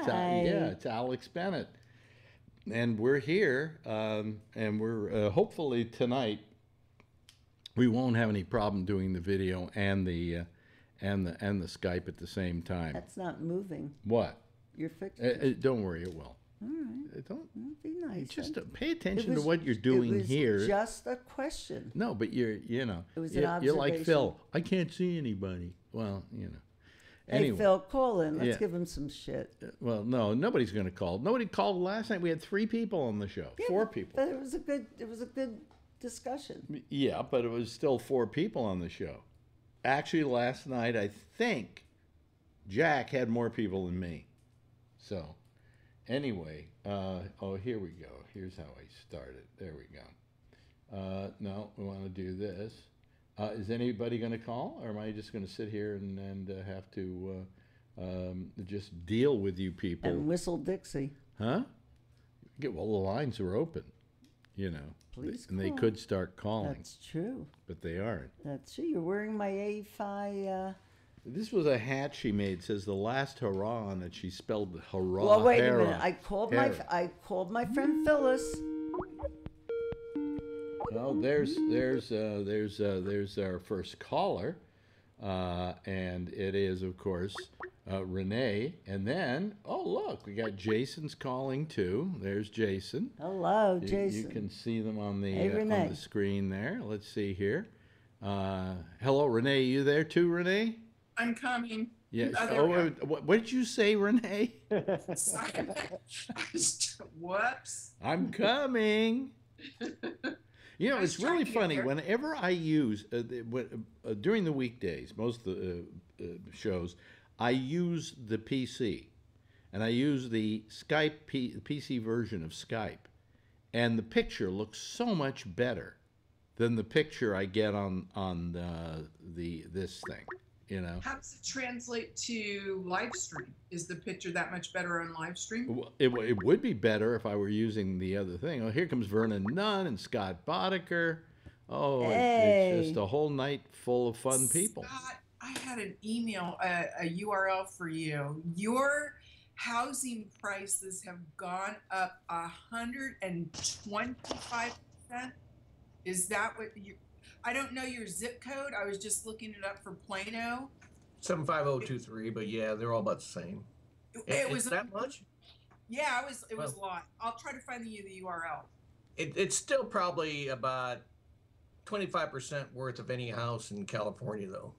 It's Alex Bennett, and we're here, and we're hopefully tonight we won't have any problem doing the video and the Skype at the same time. That's not moving. What? You're fixing. Don't worry, it will. All right. Don't be nice. Just pay attention to what you're doing here. It was just a question. No, but It was an you're like observation. Phil. I can't see anybody. Well, Anyway. Hey, Phil, call in. Let's give him some shit. Well, no, nobody's going to call. Nobody called last night. We had 3 people on the show. Yeah, 4 people. But it was a good discussion. Yeah, but it was still 4 people on the show. Actually, last night, I think Jack had more people than me. So, anyway, here we go. Here's how I started. There we go. No, we want to do this. Is anybody going to call, or am I just going to sit here and have to just deal with you people? And whistle Dixie. Huh? Well, the lines are open, Please and call. they could start calling. That's true. But they aren't. That's true. You're wearing my A5. This was a hat she made. It says the last hurrah on it. She spelled hurrah. Well, wait hera, a minute. I called my friend Phyllis. Well, there's our first caller, and it is of course Renee. And then look, we got Jason's calling too. There's Jason. Hello, Jason. You can see them on the Hey, on the screen there. Let's see here. Hello, Renee. You there too, Renee? I'm coming. Yes. What did you say, Renee? Whoops. I'm coming. It's really funny. Whenever I use, during the weekdays, most of the shows, I use the PC. And I use the Skype, PC version of Skype. And the picture looks so much better than the picture I get on this thing. How does it translate to live stream? Is the picture that much better on live stream? Well, it would be better if I were using the other thing. Oh, here comes Vernon Nunn and Scott Boddicker. Oh, hey. It's just a whole night full of fun people. Scott, I had an email, a URL for you. Your housing prices have gone up 125%. Is that what you... I don't know your zip code. I was just looking it up for Plano. 75023, but yeah, they're all about the same. It was that much? Yeah, it was a lot. I'll try to find you the URL. It's still probably about 25% worth of any house in California, though.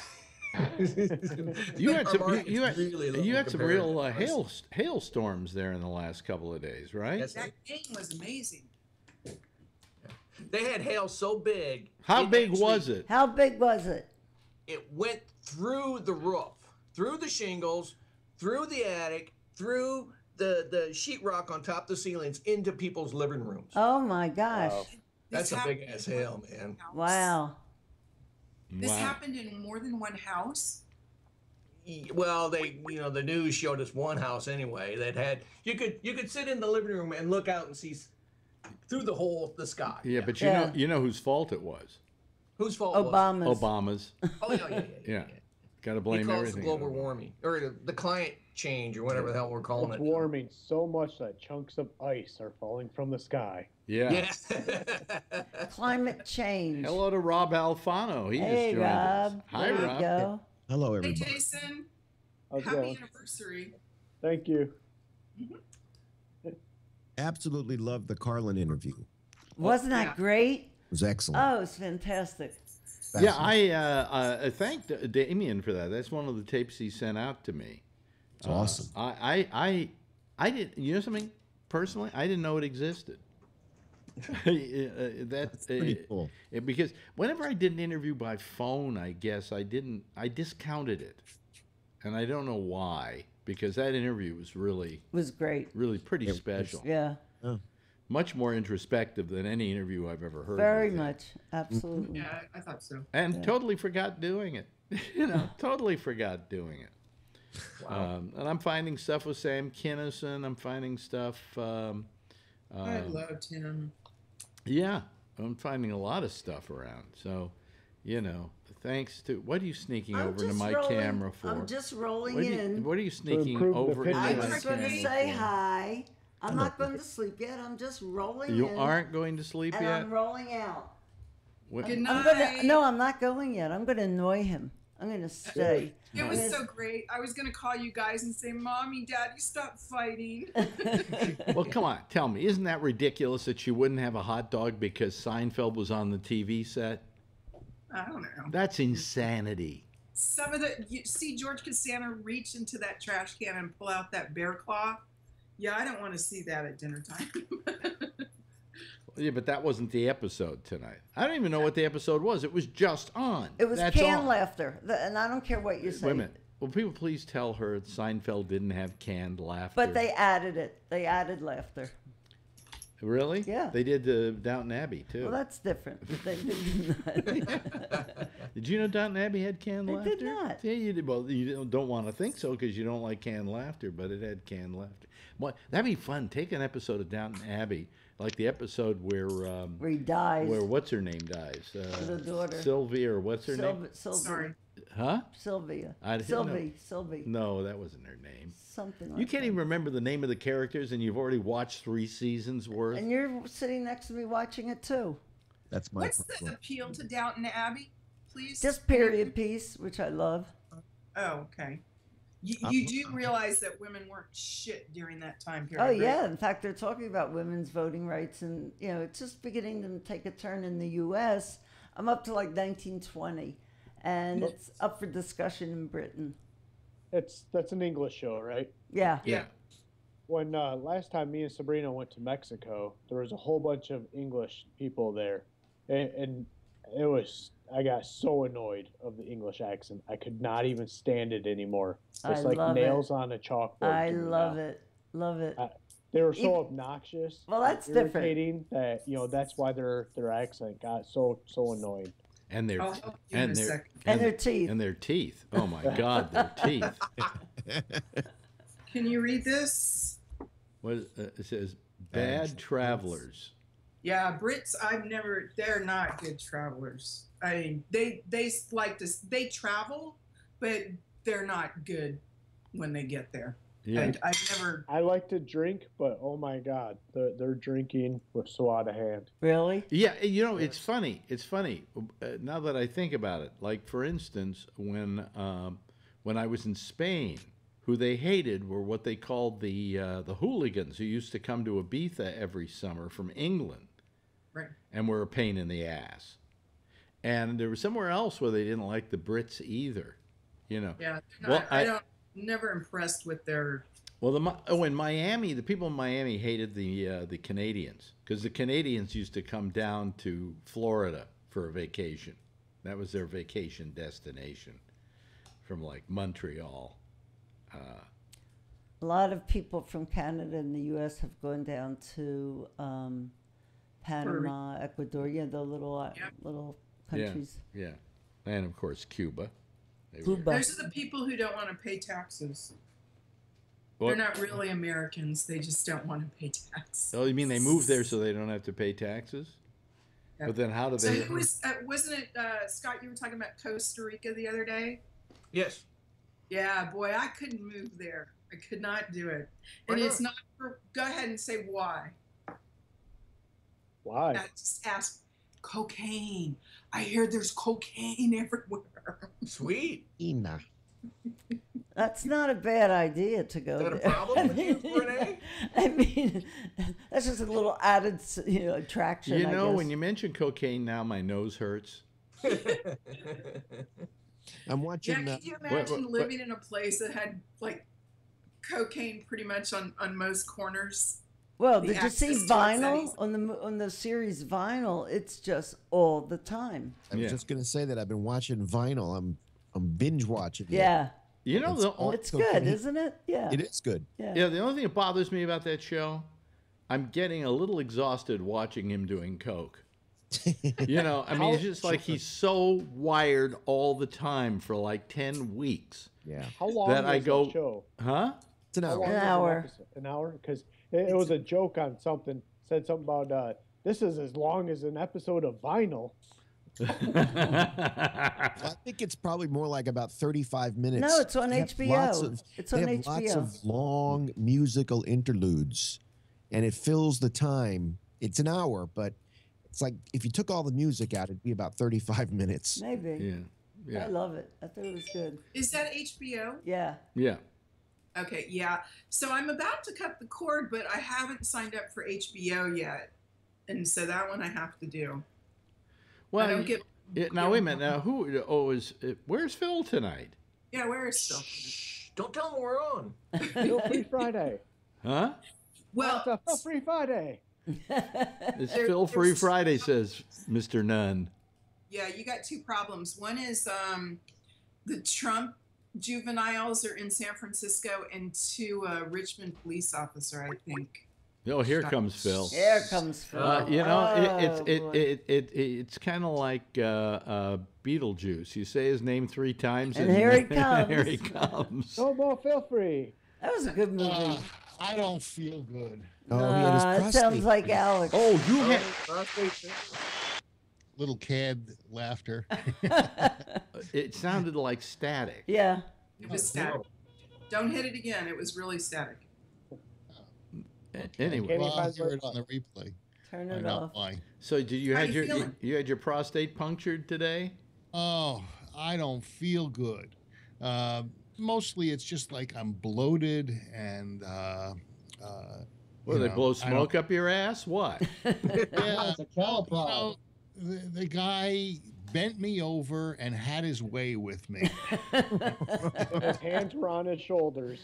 You had some real hailstorms there in the last couple of days, right? Yes, that game was amazing. They had hail so big. How big was it? How big was it? It went through the roof, through the shingles, through the attic, through the sheetrock on top of the ceilings, into people's living rooms. Oh my gosh. Wow. That's a big ass hail, man. Wow. This happened in more than one house? Well, the news showed us one house anyway that had you could sit in the living room and look out and see through the hole the sky. Yeah, but you know whose fault it was. Whose fault Obama's. was it? Obama's. Oh yeah. Got to blame everything. Global warming or the climate change or whatever the hell we're calling it. It's warming so much that chunks of ice are falling from the sky. Yeah. Climate change. Hello to Rob Alfano. He just joined us. Hi, there Rob. You go. Hello, everybody. Hey, Jason. How's it Happy going? anniversary. Thank you. Absolutely loved the Carlin interview. Wasn't that great? It was excellent. Oh, it's fantastic. Yeah, I thanked Damien for that. That's one of the tapes he sent out to me. It's awesome. I didn't. You know something? Personally, I didn't know it existed. That's pretty cool. Because whenever I did an interview by phone, I guess I discounted it, and I don't know why. Because that interview was great. Really pretty special. Yeah. Oh. Much more introspective than any interview I've ever heard. Very much, absolutely. Yeah, I thought so. And totally forgot doing it. Totally forgot doing it. Wow. And I'm finding stuff with Sam Kinison. I'm finding stuff. I loved him. Yeah, I'm finding a lot of stuff around. So, thanks to what are you sneaking I'm over into just my rolling- camera for? I'm just rolling What are you, in. what are you sneaking improve the over into picture. my I'm I'm just going to camera say for? hi. I'm not going to sleep yet. I'm just rolling You in. aren't going to sleep and yet? I'm rolling out. What- Good I'm night. gonna. No, I'm not going yet. I'm going to annoy him. I'm going to stay. It I'm was gonna- so great. I was gonna call you guys and say, "Mommy, Daddy, stop fighting." Well, come on, tell me, isn't that ridiculous that she wouldn't have a hot dog because Seinfeld was on the TV set? I don't know. That's insanity. Some of the you see George Costanza reach into that trash can and pull out that bear claw. Yeah, I don't want to see that at dinner time. Yeah, but that wasn't the episode tonight. I don't even know what the episode was. It was just on. It was That's canned all. laughter, and I don't care what you say. Wait a minute. Will people please tell her Seinfeld didn't have canned laughter? But they added it. They added laughter. Really? Yeah. They did Downton Abbey too. Well, that's different. They did not. Did you know Downton Abbey had canned It laughter? did not. Yeah, you did. Well, you don't want to think so because you don't like canned laughter, but it had canned laughter. Well, that'd be fun. Take an episode of Downton Abbey, like the episode where Where he dies. where what's her name dies? The daughter. Sylvia or what's her name? Sorry. Huh? Sylvia. I didn't know. Sylvie. No, that wasn't her name. Something like You can't that. even remember the name of the characters, and you've already watched 3 seasons worth. And you're sitting next to me watching it too. That's my What's the problem. appeal to Downton Abbey, please? Just period piece, which I love. Oh, okay. You do realize that women weren't shit during that time period. Oh right? yeah. In fact, they're talking about women's voting rights, and it's just beginning to take a turn in the U.S. I'm up to like 1920, and it's up for discussion in Britain. That's an English show, right? Yeah. Yeah. When last time me and Sabrina went to Mexico, there was a whole bunch of English people there, and it was I got so annoyed of the English accent. I could not even stand it anymore. I It's like love nails on a chalkboard. I to me love now. it. Love it. They were so Even- obnoxious. Well, that's and different. irritating that that's why their accent got so annoying. And their I'll help you in and a their second. And their teeth. and their teeth. Oh my God, their teeth. Can you read this? What it says? Bad travelers. Yeah, Brits. They're not good travelers. I mean, they like to. They travel, but they're not good when they get there. Yeah. I never. I like to drink, but oh my God, their drinking was so out of hand. Really? Yeah, it's funny. It's funny now that I think about it. Like for instance, when I was in Spain, who they hated were what they called the hooligans, who used to come to Ibiza every summer from England, Right. and were a pain in the ass. And there was somewhere else where they didn't like the Brits either. Yeah. They're Well, not, I don't. Never impressed with their. Well, in Miami, the people in Miami hated the Canadians because the Canadians used to come down to Florida for a vacation. That was their vacation destination from like Montreal. A lot of people from Canada and the U.S. have gone down to Panama, Ecuador. Yeah, the little little countries. Yeah, and of course Cuba. They Cuba. Those are the people who don't want to pay taxes. Well, They're not really Americans. They just don't want to pay taxes. oh, you mean they moved there so they don't have to pay taxes? Yeah. But then how do So they? who was? Wasn't it Scott? You were talking about Costa Rica the other day. Yes. Yeah, boy, I couldn't move there. I could not do it. Why And not? it's not. Go ahead and say why. Why? Just ask. Cocaine. I hear there's cocaine everywhere. Sweet. Ina. That's not a bad idea to go Is that a there. problem with you, Renee? I mean, that's just a little added, attraction. You I know, guess. when you mention cocaine now, my nose hurts. I'm Yeah, watching. could you imagine living in a place that had like cocaine pretty much on most corners? Well, the did you see access to it, that Vinyl easy. on the series Vinyl? It's just all the time. I was Yeah. just gonna say that I've been watching Vinyl. I'm binge watching. it. Yeah, You know, It's the all- it's cocaine. good, isn't it? Yeah, It is good. yeah. Yeah, the only thing that bothers me about that show, I'm getting a little exhausted watching him doing coke. You know, I mean, it's just like he's so wired all the time for like 10 weeks. Yeah. How long That was I go- that show? Huh? It's an How hour. long An was hour. episode? An hour? Because it was a joke on something. Said something about this is as long as an episode of Vinyl. I think it's probably more like about 35 minutes. No, it's on They have HBO. It's they on have lots HBO. of long musical interludes, and it fills the time. It's an hour, but it's like if you took all the music out, it'd be about 35 minutes. Maybe. Yeah. I love it. I thought it was good. Is that HBO? Yeah. Yeah. Okay, yeah. So I'm about to cut the cord, but I haven't signed up for HBO yet, and so that one I have to do. Well, I don't get. now wait a minute. Now who? Oh, where's Phil tonight? Yeah, where is Phil? Shh, don't tell them we're on. Feel Free Friday. Huh? Well, It's a Feel Free Friday. It's There- Phil Free there's- Friday, says Mr. Nunn. yeah, you got two problems. One is the Trump juveniles are in San Francisco, and two Richmond police officer, I think. Oh, here comes Phil. Here comes Phil. You know, Oh, boy. it's kind of like Beetlejuice. You say his name 3 times, And here he here he comes. comes. No more Feel Free. That was a good movie. I don't feel good. Oh, he had his It prostate. sounds like Alex. Oh, you had. Little cad laughter. It sounded like static. Yeah. It was static. Don't hit it again. It was really static. Anyway, Kenny Well, I'll finds hear what- it on the replay. Turn I it know off. why. so did you How had you your feeling? you had your prostate punctured today? Oh, I don't feel good. Mostly it's just like I'm bloated and Well, you they know, blow I smoke up your ass? What? Yeah, It's a cow problem. the guy bent me over and had his way with me. His hands were on his shoulders.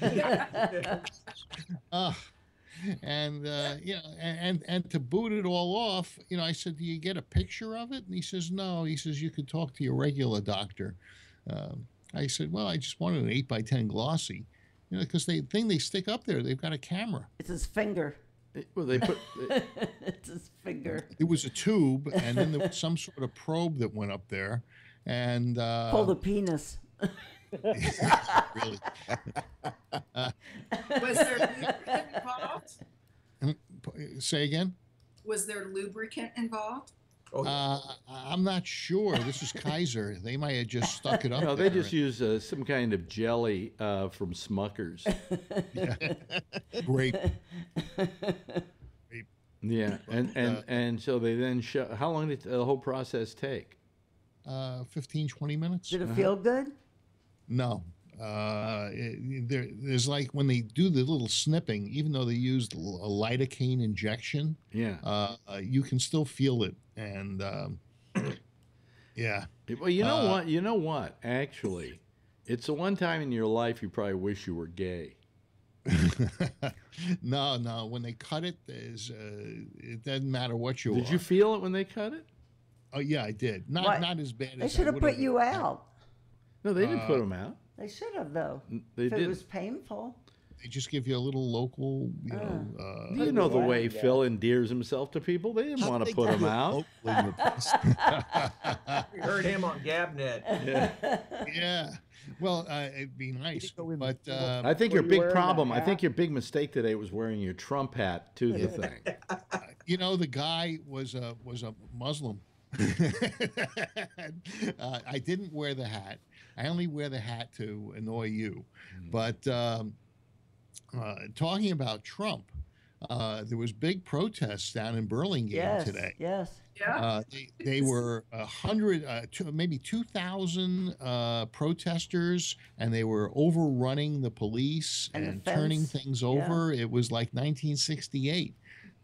And you know, and to boot it all off, you know, I said, "Do you get a picture of it?" And he says, "No." He says, "You could talk to your regular doctor." I said, "Well, I just wanted an 8x10 glossy, you know, because the thing they stick up there, they've got a camera. It's his finger. Well, they put. It's his finger. It was a tube, and then there was some sort of probe that went up there, and Pull the penis. really, Was there lubricant involved? say again. Was there lubricant involved? I'm not sure. This is Kaiser. They might have just stuck it up. No, they there just use some kind of jelly from Smucker's. Grape. Yeah, and so they then show. How long did the whole process take? 15, 20 minutes. Did it feel good? No. There's like when they do the little snipping, even though they used a lidocaine injection, Yeah. you can still feel it. And yeah. Well, you know what? You know what? Actually, it's the one time in your life you probably wish you were gay. No. When they cut it, it doesn't matter what you Did are. you feel it when they cut it? Oh yeah, I did. What? Not as bad They as should I have put would've- you out. No, they didn't put them out. They should have, though. They If it didn't. was painful. They just give you a little local, you know. You know the Yeah. way Phil endears himself to people. They didn't want to put him out. We heard him on Gabnet. Yeah. Well, it'd be nice, but I think Were your you big wearing a problem, I hat? think your big mistake today was wearing your Trump hat to the thing. you know, the guy was a Muslim. I didn't wear the hat. I only wear the hat to annoy you. But talking about Trump, there was big protests down in Burlingame Yes. today. Yes. Yeah. They were 100, maybe 2,000 protesters, and they were overrunning the police And the and turning fence. things over. It was like 1968.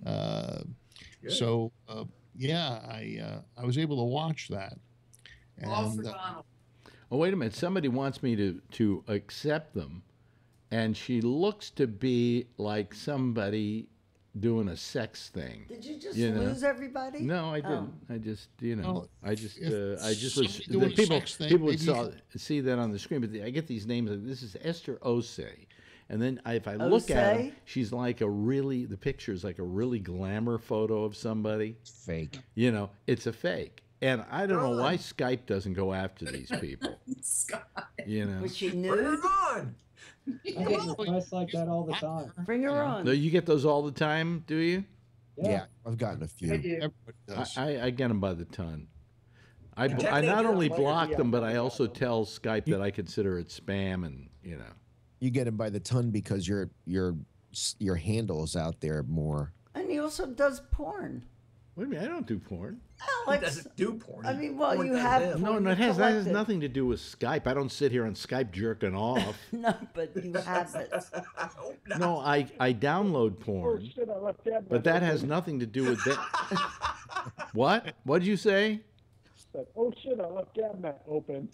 So yeah, I was able to watch that. All for And, Donald. Oh, wait a minute. Somebody wants me to accept them, and she looks to be like somebody doing a sex thing. Did you just You know. lose everybody? No, I Oh. didn't. I just, you know, Well, I just if was. somebody's doing a People, sex thing, people would maybe see that on the screen, but I get these names. Like, this is Esther Osei, and then if I look at her, Osei? she's like the picture is like a really glamour photo of somebody. Fake. You know, it's a fake, and I don't know why Skype doesn't go after these people. Scott. You know, Was she Bring nude? her on. I get requests like that all the time. Bring her on. no, you get those all the time, do you? Yeah, I've gotten a few. I do. everybody does. I get them by the ton. I not only block them, but I Yeah. also tell Skype that I consider it spam, and You get them by the ton because your handle is out there more. And he also does porn. Wait a minute, I don't do porn. He doesn't do porn. I mean, well, Porn you does have him. porn. No, you that has collect it. nothing to do with Skype. I don't sit here on Skype jerking off. No, but you have it. No, I download porn, Shit, I left cabinet but that open. has nothing to do with that. What? What'd you say? Said, oh shit, I left cabinet open.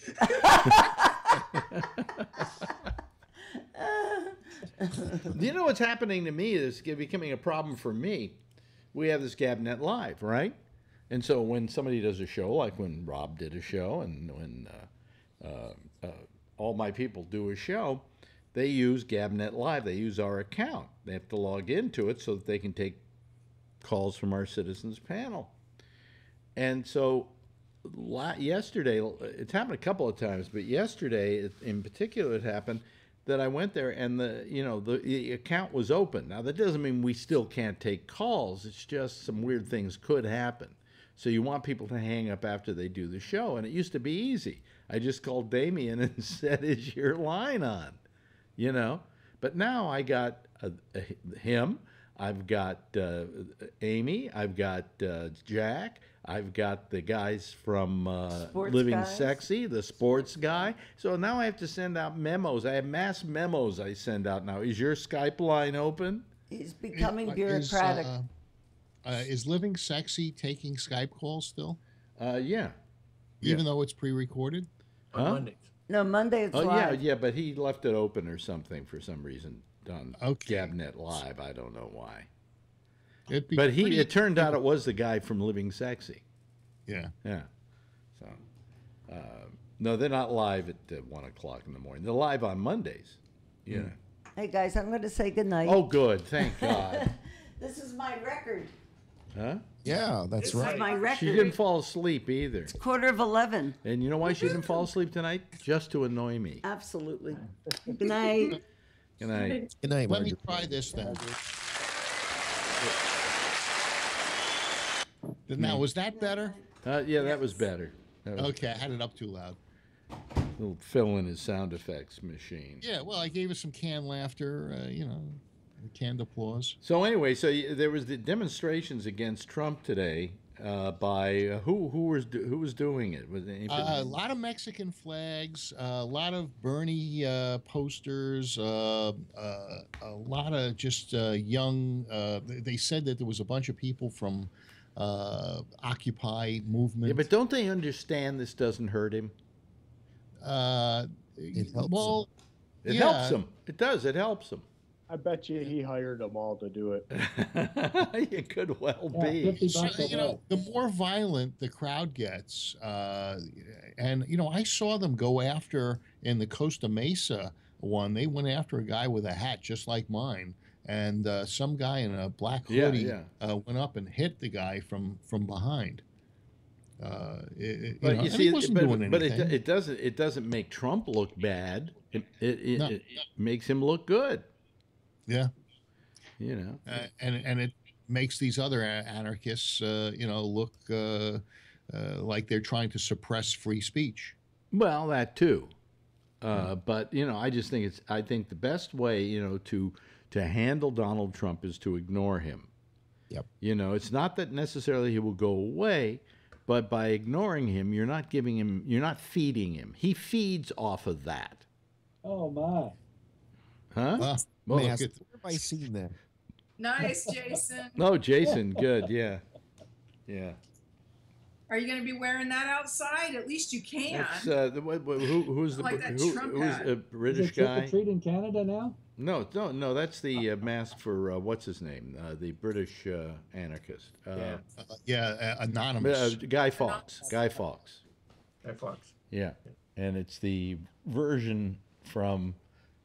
You know what's happening to me is becoming a problem for me. We have this Gabnet Live, right? And so when somebody does a show, like when Rob did a show, and when all my people do a show, they use Gabnet Live. They use our account. They have to log into it so that they can take calls from our citizens panel. And so yesterday, it's happened a couple of times, but yesterday in particular, it happened that I went there and the account was open. Now that doesn't mean we still can't take calls. It's just some weird things could happen. So you want people to hang up after they do the show, and it used to be easy. I just called Damien and said, "Is your line on?" But now I got him. I've got Amy. I've got Jack. I've got the guys from Living guys. Sexy, the sports guy. So now I have to send out memos. I have mass memos I send out now. Is your Skype line open? He's becoming bureaucratic. Is Living Sexy taking Skype calls still, Yeah. even though it's pre-recorded? On Huh? Mondays. No, Monday it's Oh, live. yeah, but he left it open or something for some reason on Okay. Gabnet Live. I don't know why. It'd be But pretty- it turned out it was the guy from Living Sexy. Yeah. Yeah. So, no, they're not live at 1 o'clock in the morning. They're live on Mondays. Yeah. Hey guys, I'm going to say goodnight. Oh, good. Thank God. This is my record. Huh? Yeah, that's This right. is my record. She didn't fall asleep either. 11:15. And you know why she didn't fall asleep tonight? Just to annoy me. Absolutely. Good night. Good night. Good night, Let me Marjorie. try this then. Now, was that better? Yeah, that was better. That was Okay, I had it up too loud. little fill in his sound effects machine. Yeah, well, I gave us some canned laughter, canned applause. So anyway, there was the demonstrations against Trump today by who was doing it? Was it A lot of Mexican flags, a lot of Bernie posters, a lot of just young. They said that there was a bunch of people from Occupy movement. yeah, but don't they understand this doesn't hurt him? It helps well, It yeah. helps him. It does. It helps him. I bet you he hired them all to do it. It could well Yeah, be. 50 So, bucks a head. the more violent the crowd gets, and I saw them go after in the Costa Mesa one. They went after a guy with a hat just like mine, and some guy in a black Yeah, hoodie yeah. went up and hit the guy from behind. But you and he see, wasn't doing but anything. it doesn't make Trump look bad. It No. it makes him look good. Yeah. You know. And it makes these other anarchists, look like they're trying to suppress free speech. Well, that too. But I think the best way, to handle Donald Trump is to ignore him. Yep. It's not that necessarily he will go away, but by ignoring him, you're not feeding him. He feeds off of that. Oh my. Huh? Well, Well, look Mask. at- Where have I seen that? Nice, Jason. No, Jason, good, yeah. Yeah. Are you going to be wearing that outside? At least you can. It's, who's the Like that who's Trump a hat. Is it British trick guy? or treat in Canada now? No, that's the mask for what's his name? The British anarchist. anonymous. Guy Fawkes. Guy Fawkes. Hey, Fox. Yeah, and it's the version from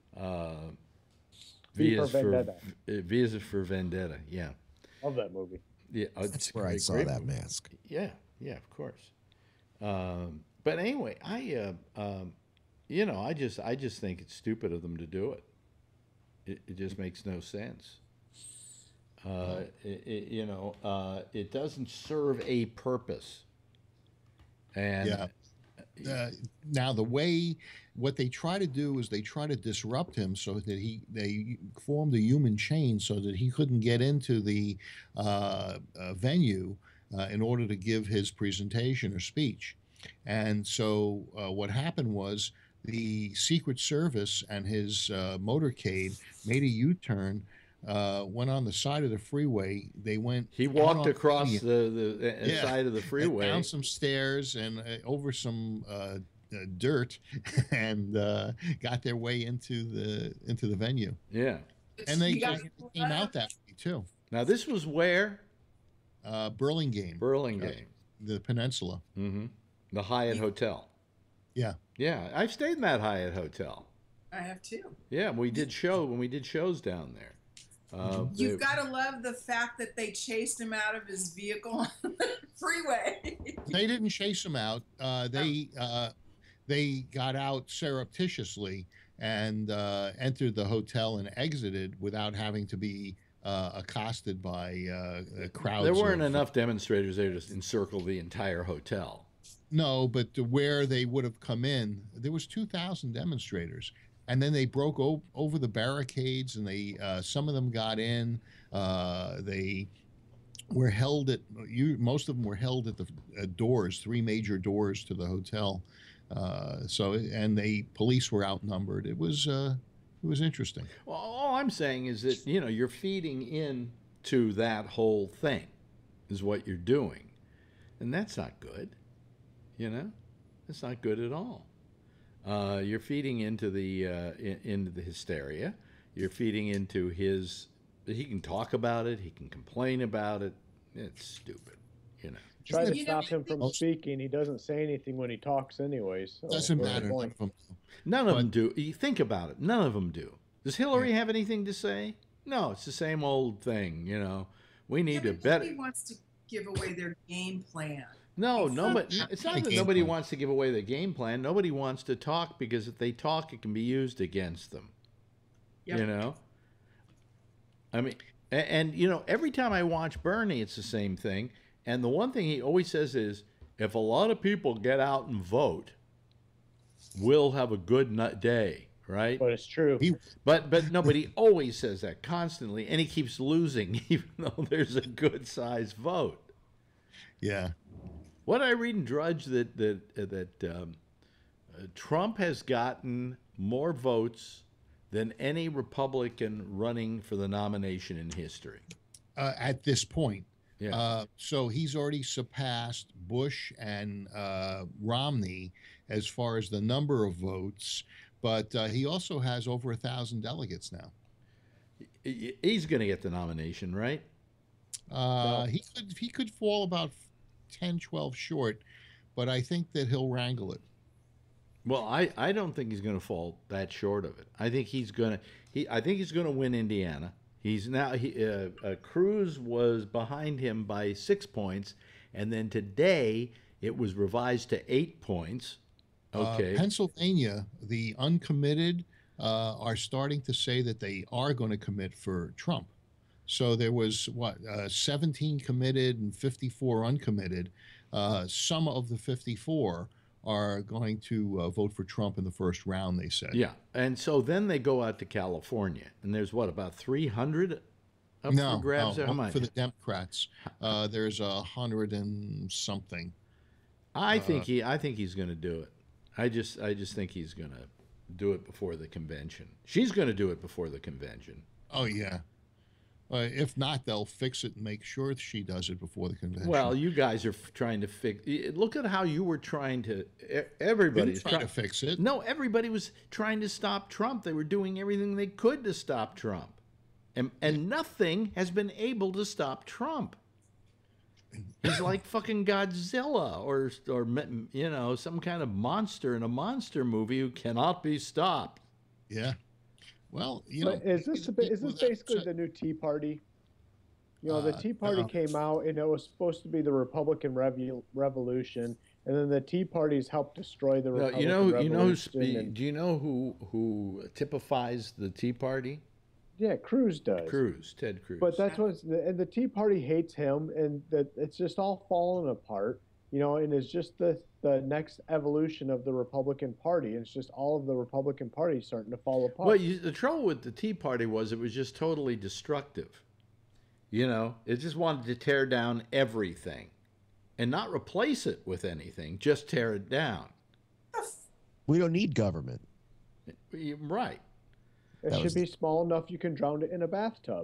V for Vendetta. Visa for Vendetta. Yeah, Love that movie. yeah. That's where I saw great that movie. mask. Yeah, of course. But anyway, I just think it's stupid of them to do it. It just makes no sense. It doesn't serve a purpose. And Yeah. Now what they try to do is they try to disrupt him so that they formed a human chain so that he couldn't get into the venue in order to give his presentation or speech. And so what happened was the Secret Service and his motorcade made a U-turn, went on the side of the freeway. They went. He out walked on across the the side of the freeway, down some stairs and over some dirt, and got their way into the venue. Yeah. And they You got- came out that way too. Now this was where Burlingame, Burlingame, the peninsula. mm-hmm. The Hyatt Hotel. Yeah. Yeah, I've stayed in that Hyatt Hotel. I have too. Yeah, when we did shows down there. You've got to love the fact that they chased him out of his vehicle on the freeway. They didn't chase him out. They got out surreptitiously and entered the hotel and exited without having to be accosted by crowds. There weren't enough demonstrators there to encircle the entire hotel. No, but to where they would have come in, there was 2,000 demonstrators, and then they broke over the barricades, and they some of them got in. They were held at most of them were held at the doors, 3 major doors to the hotel. And the police were outnumbered. It was interesting. Well, all I'm saying is that you're feeding in to that whole thing, is what you're doing, and that's not good. It's not good at all. You're feeding into the hysteria. You're feeding into he can talk about it. He can complain about it. It's stupid. Try to stop him from speaking. He doesn't say anything when he talks anyways. So Doesn't matter. None of them do. You think about it. None of them do. Does Hillary have anything to say? No, it's the same old thing. We need to bet. Nobody wants to give away their game plan. No, nobody. It's not that nobody wants to give away the game plan. Nobody wants to talk because if they talk, it can be used against them. Yep. I mean, and every time I watch Bernie, it's the same thing. And the one thing he always says is, if a lot of people get out and vote, we'll have a good day, right? But it's true. But nobody always says that constantly, and he keeps losing, even though there's a good sized vote. Yeah. What I read in Drudge that Trump has gotten more votes than any Republican running for the nomination in history. At this point. Yeah. So he's already surpassed Bush and Romney as far as the number of votes, but he also has over 1,000 delegates now. He's going to get the nomination, right? He could fall about 10, 12 short, but I think that he'll wrangle it. Well, I don't think he's going to fall that short of it. I think he's going to win Indiana. He's now Cruz was behind him by 6 points, and then today it was revised to 8 points. Okay. Pennsylvania, the uncommitted are starting to say that they are going to commit for Trump. So there was 17 committed and 54 uncommitted. Some of the 54 are going to vote for Trump in the first round, they said. Yeah, and so then they go out to California, and there's about 300 up for grabs? No, for the Democrats, there's 100 and something. I think he's going to do it. I just think he's going to do it before the convention. She's going to do it before the convention. Oh yeah. If not, they'll fix it and make sure she does it before the convention. Well, you guys are trying to fix. Look at how you were trying to. Everybody's trying to fix it. No, everybody was trying to stop Trump. They were doing everything they could to stop Trump, and nothing has been able to stop Trump. He's like fucking Godzilla or some kind of monster in a monster movie who cannot be stopped. Yeah. Well, is this basically the new Tea Party? The Tea Party came out, and it was supposed to be the Republican Revolution, and then the Tea Party's helped destroy the Republican Revolution. Do you know who typifies the Tea Party? Yeah, Cruz does. Ted Cruz. But that's and the Tea Party hates him, and that it's just all falling apart. And it's just the next evolution of the Republican Party. It's just all of the Republican Party starting to fall apart. Well, the trouble with the Tea Party was it was just totally destructive. It just wanted to tear down everything and not replace it with anything, just tear it down. We don't need government. Right. It should be small enough you can drown it in a bathtub.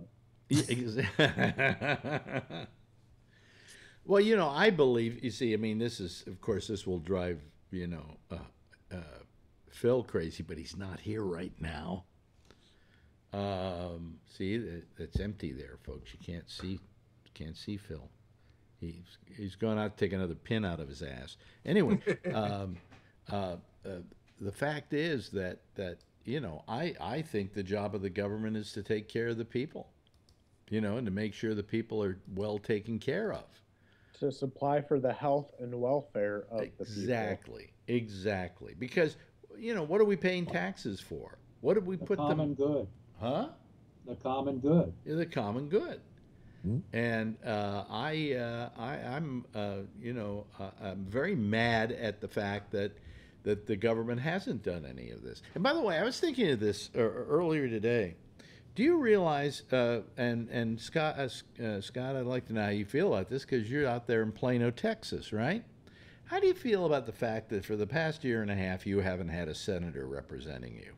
Well, I believe, you see, I mean, of course, this will drive, Phil crazy, but he's not here right now. See, it's empty there, folks. You can't see Phil. He's going out to take another pin out of his ass. Anyway, the fact is that I think the job of the government is to take care of the people, and to make sure the people are well taken care of. To supply for the health and welfare of the people. Exactly. Because, what are we paying taxes for? What did we put them? The common good. Huh? The common good. Yeah, the common good. And I'm very mad at the fact that the government hasn't done any of this. And by the way, I was thinking of this earlier today. Do you realize, and Scott, I'd like to know how you feel about this because you're out there in Plano, Texas, right? How do you feel about the fact that for the past year and a half you haven't had a senator representing you?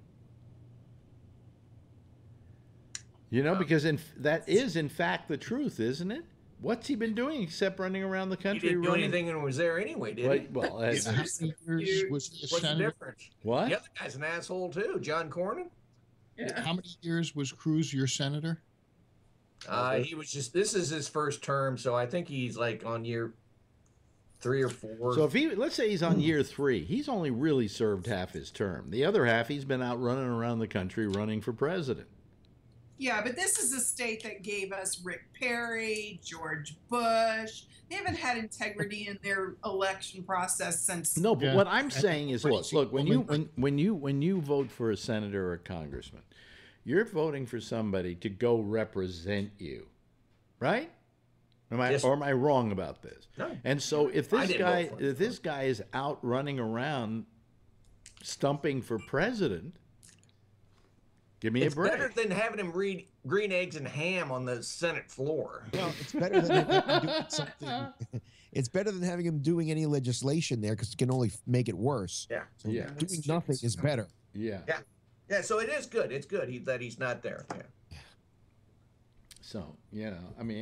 Because that is in fact the truth, isn't it? What's he been doing except running around the country? He didn't do anything and was there anyway, did he? Well, How many years was the What's the senator? difference? What? The other guy's an asshole too, John Cornyn. Yeah. How many years was Cruz your senator? He was this is his first term, so I think he's like on year 3 or 4. So let's say he's on year 3, he's only really served half his term. The other half, he's been out running around the country running for president. Yeah, but this is a state that gave us Rick Perry, George Bush. They haven't had integrity in their election process since. No, but Yeah. what I'm saying is, look, when you vote for a senator or a congressman, you're voting for somebody to go represent you, right? Yes. Or am I wrong about this? No. And so if I this didn't guy vote for him. if this guy is out running around stumping for president, give me It's a break. better than having him read green eggs and ham on the Senate floor. Well, it's better than having him doing something. It's better than having him doing any legislation there because it can only make it worse. Yeah. So Yeah. doing nothing is better. Yeah. Yeah. Yeah, so it is good. It's good that he's not there. Yeah. So, I mean,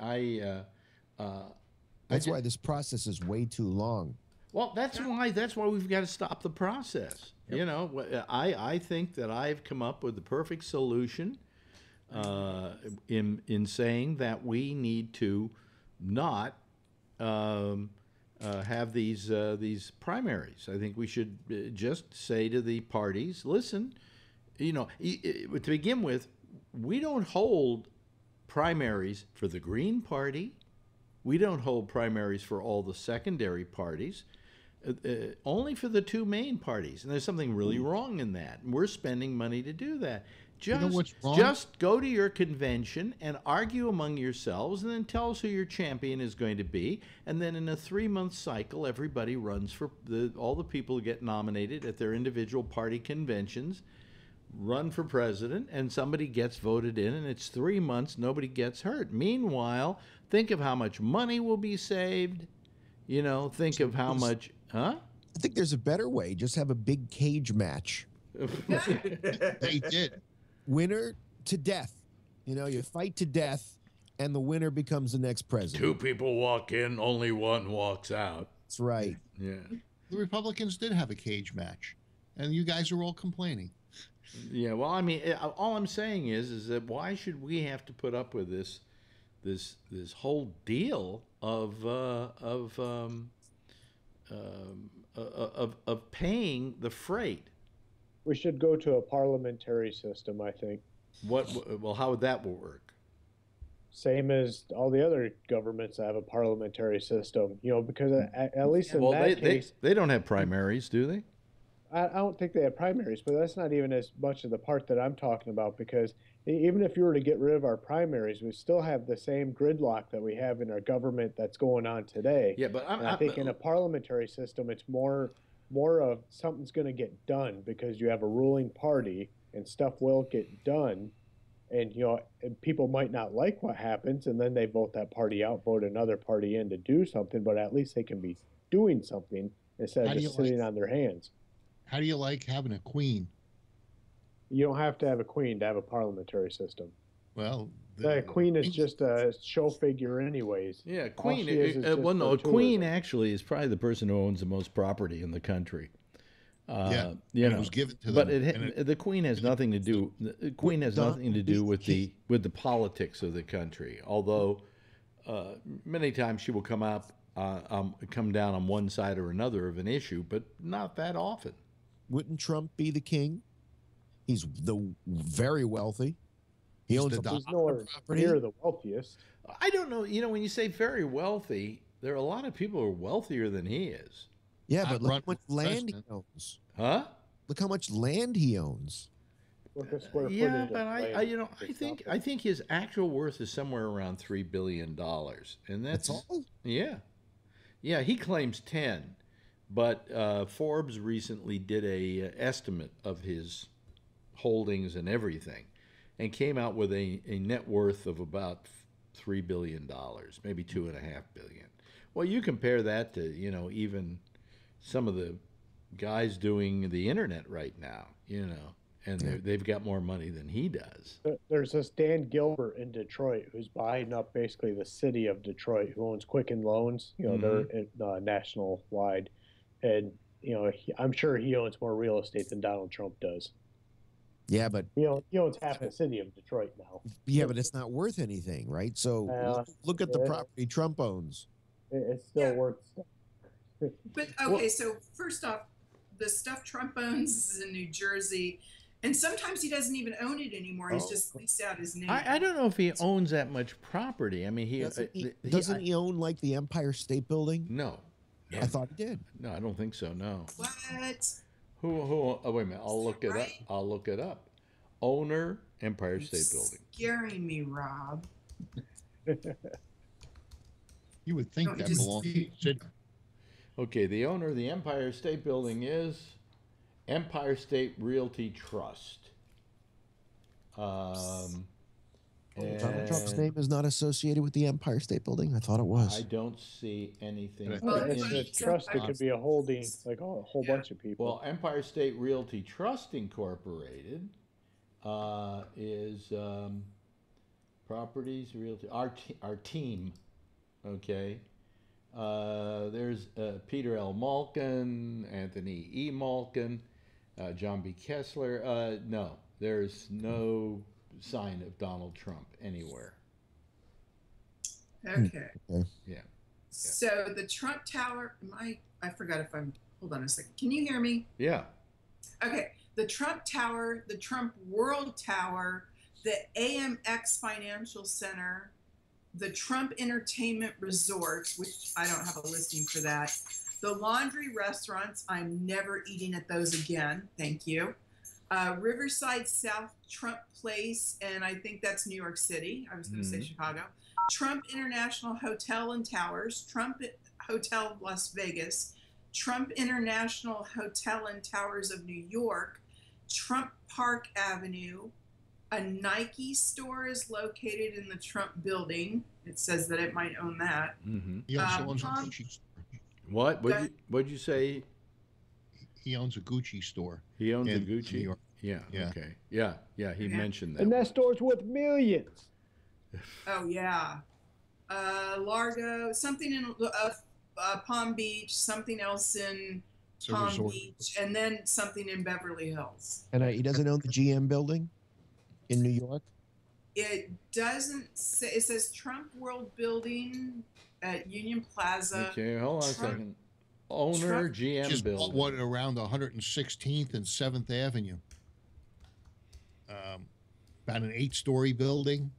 That's why this process is way too long. Well, that's why we've got to stop the process. I think that I've come up with the perfect solution in saying that we need to not have these primaries. I think we should just say to the parties, listen, to begin with, we don't hold primaries for the Green Party. We don't hold primaries for all the secondary parties. Only for the 2 main parties, and there's something really wrong in that. And we're spending money to do that. What's wrong? Just go to your convention and argue among yourselves, and then tell us who your champion is going to be. And then in a 3-month cycle, everybody runs for all the people who get nominated at their individual party conventions, run for president, and somebody gets voted in, and it's 3 months, nobody gets hurt. Meanwhile, think of how much money will be saved. Think of how much, huh? I think there's a better way. Just have a big cage match. They did. Winner to death. You fight to death, and the winner becomes the next president. 2 people walk in, only 1 walks out. That's right. Yeah. The Republicans did have a cage match, and you guys are all complaining. Yeah, well, I mean, all I'm saying is that why should we have to put up with this whole deal of paying the freight? We should go to a parliamentary system, I think. Well, how would that work? Same as all the other governments that have a parliamentary system, because at least in that case, they don't have primaries, do they? I don't think they have primaries, but that's not even as much of the part that I'm talking about, because even if you were to get rid of our primaries, we still have the same gridlock that we have in our government that's going on today. Yeah, but I think in a parliamentary system, it's more of something's going to get done because you have a ruling party and stuff will get done. And and people might not like what happens, and then they vote that party out, vote another party in to do something. But at least they can be doing something instead of just sitting on their hands. How do you like having a queen? You don't have to have a queen to have a parliamentary system. Well, the queen is just a show figure, anyways. Yeah, queen. A queen actually is probably the person who owns the most property in the country. Yeah, it was given to them. But the queen has nothing to do. The queen has nothing to do with the politics of the country. Although many times she will come down on one side or another of an issue, but not that often. Wouldn't Trump be the king? He's very wealthy. He owns he's nowhere near the wealthiest. I don't know. When you say very wealthy, there are a lot of people who are wealthier than he is. Yeah, but look how much land he owns. Huh? Look how much land he owns. Yeah, but I think his actual worth is somewhere around $3 billion, and that's all. Yeah, he claims 10, but Forbes recently did a estimate of his holdings and everything, and came out with a net worth of about $3 billion, maybe $2.5 billion. Well, you compare that to even some of the guys doing the internet right now, and they've got more money than he does. There's this Dan Gilbert in Detroit who's buying up basically the city of Detroit, who owns Quicken Loans. They're national wide, and I'm sure he owns more real estate than Donald Trump does. Yeah, but he owns half the city of Detroit now. Yeah, but it's not worth anything, right? So look at the property Trump owns. It's still worth stuff. But okay, so first off, the stuff Trump owns is in New Jersey, and sometimes he doesn't even own it anymore. He's just leased out his name. I don't know if he owns that much property. I mean, doesn't he own like the Empire State Building? No. I thought he did. No, I don't think so. No. What? Who? Oh, wait a minute. I'll look it up. I'll look it up. Owner, Empire State Building. Scaring me, Rob. You would think that belongs to the city. Okay, the owner of the Empire State Building is Empire State Realty Trust. Donald Trump's name is not associated with the Empire State Building? I thought it was. I don't see anything. It's a trust. It could be a holding, like a whole bunch of people. Well, Empire State Realty Trust Incorporated is Properties Realty. Our team, okay. There's Peter L. Malkin, Anthony E. Malkin, John B. Kessler. No, there's no sign of Donald Trump anywhere. Okay. Yeah. So the Trump Tower, I forgot if I'm, hold on a second. Can you hear me? Yeah. Okay. The Trump Tower, the Trump World Tower, the AMX Financial Center, the Trump Entertainment Resort, which I don't have a listing for that. The laundry restaurants, I'm never eating at those again. Thank you. Riverside South Trump Place, and I think that's New York City. I was going to say Chicago. Trump International Hotel and Towers, Trump Hotel Las Vegas, Trump International Hotel and Towers of New York, Trump Park Avenue. A Nike store is located in the Trump building. It says that it might own that. Mm-hmm. He also owns a Gucci store. What? What'd you say? He owns a Gucci store. He owns a Gucci? New York. Yeah. Okay. Yeah. He mentioned that. And that store's worth millions. Oh, yeah. Largo, something in Palm Beach, something else in Palm Beach, and then something in Beverly Hills. And he doesn't own the GM building in New York? It doesn't say. It says Trump World Building at Union Plaza. Okay, hold on a second. Owner, GM just building. What, around 116th and 7th Avenue. About an 8-story building.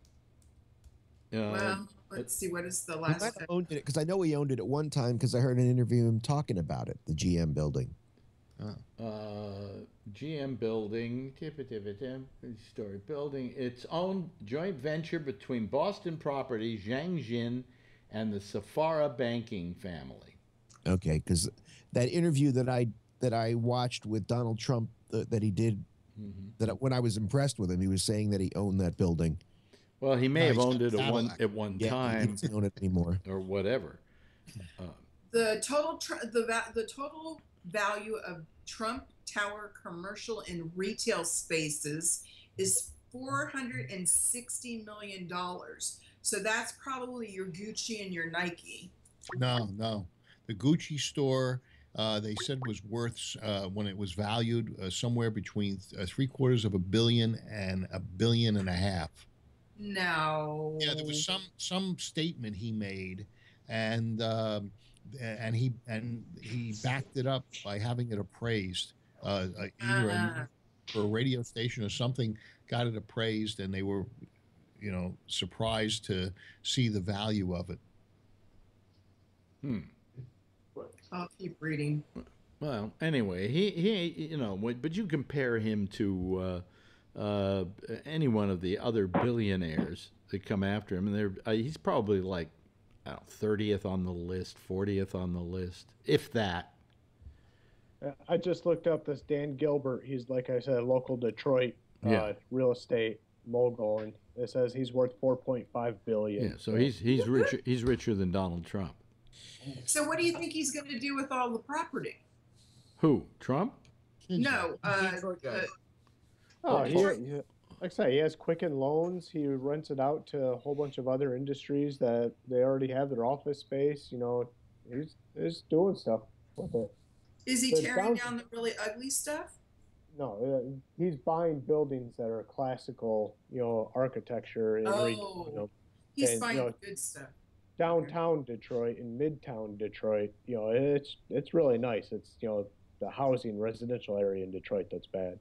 Well, let's see. What is the last? He might have owned it because I know he owned it at one time because I heard an interview of him talking about it. The GM building. GM building, story building, its own joint venture between Boston Properties, Zhang Jin, and the Safara banking family. Okay, because that interview that I watched with Donald Trump that he did, when I was impressed with him, he was saying that he owned that building. Well, he may have Nice. owned it at one Yeah, he time doesn't own it anymore. or whatever. The total value of Trump Tower commercial and retail spaces is $460 million. So that's probably your Gucci and your Nike. No. The Gucci store, they said was worth, when it was valued, somewhere between $750 million and $1.5 billion. No. Yeah, there was some statement he made, and he backed it up by having it appraised, either for a radio station or something, got it appraised, and they were, surprised to see the value of it. I'll keep reading. Well, anyway, he but you compare him to any one of the other billionaires that come after him, and he's probably like, I don't know, 30th on the list, 40th on the list, if that. I just looked up this Dan Gilbert. He's, like I said, a local Detroit real estate mogul, and it says he's worth $4.5 billion. Yeah, so he's richer. He's richer than Donald Trump. So what do you think he's going to do with all the property? Who? Trump? No. Like I say, he has Quicken Loans. He rents it out to a whole bunch of other industries that they already have their office space. He's doing stuff with it. Is he tearing down the really ugly stuff? No, he's buying buildings that are classical, architecture. He's buying good stuff. Downtown Detroit and Midtown Detroit, it's really nice. It's the housing residential area in Detroit that's bad.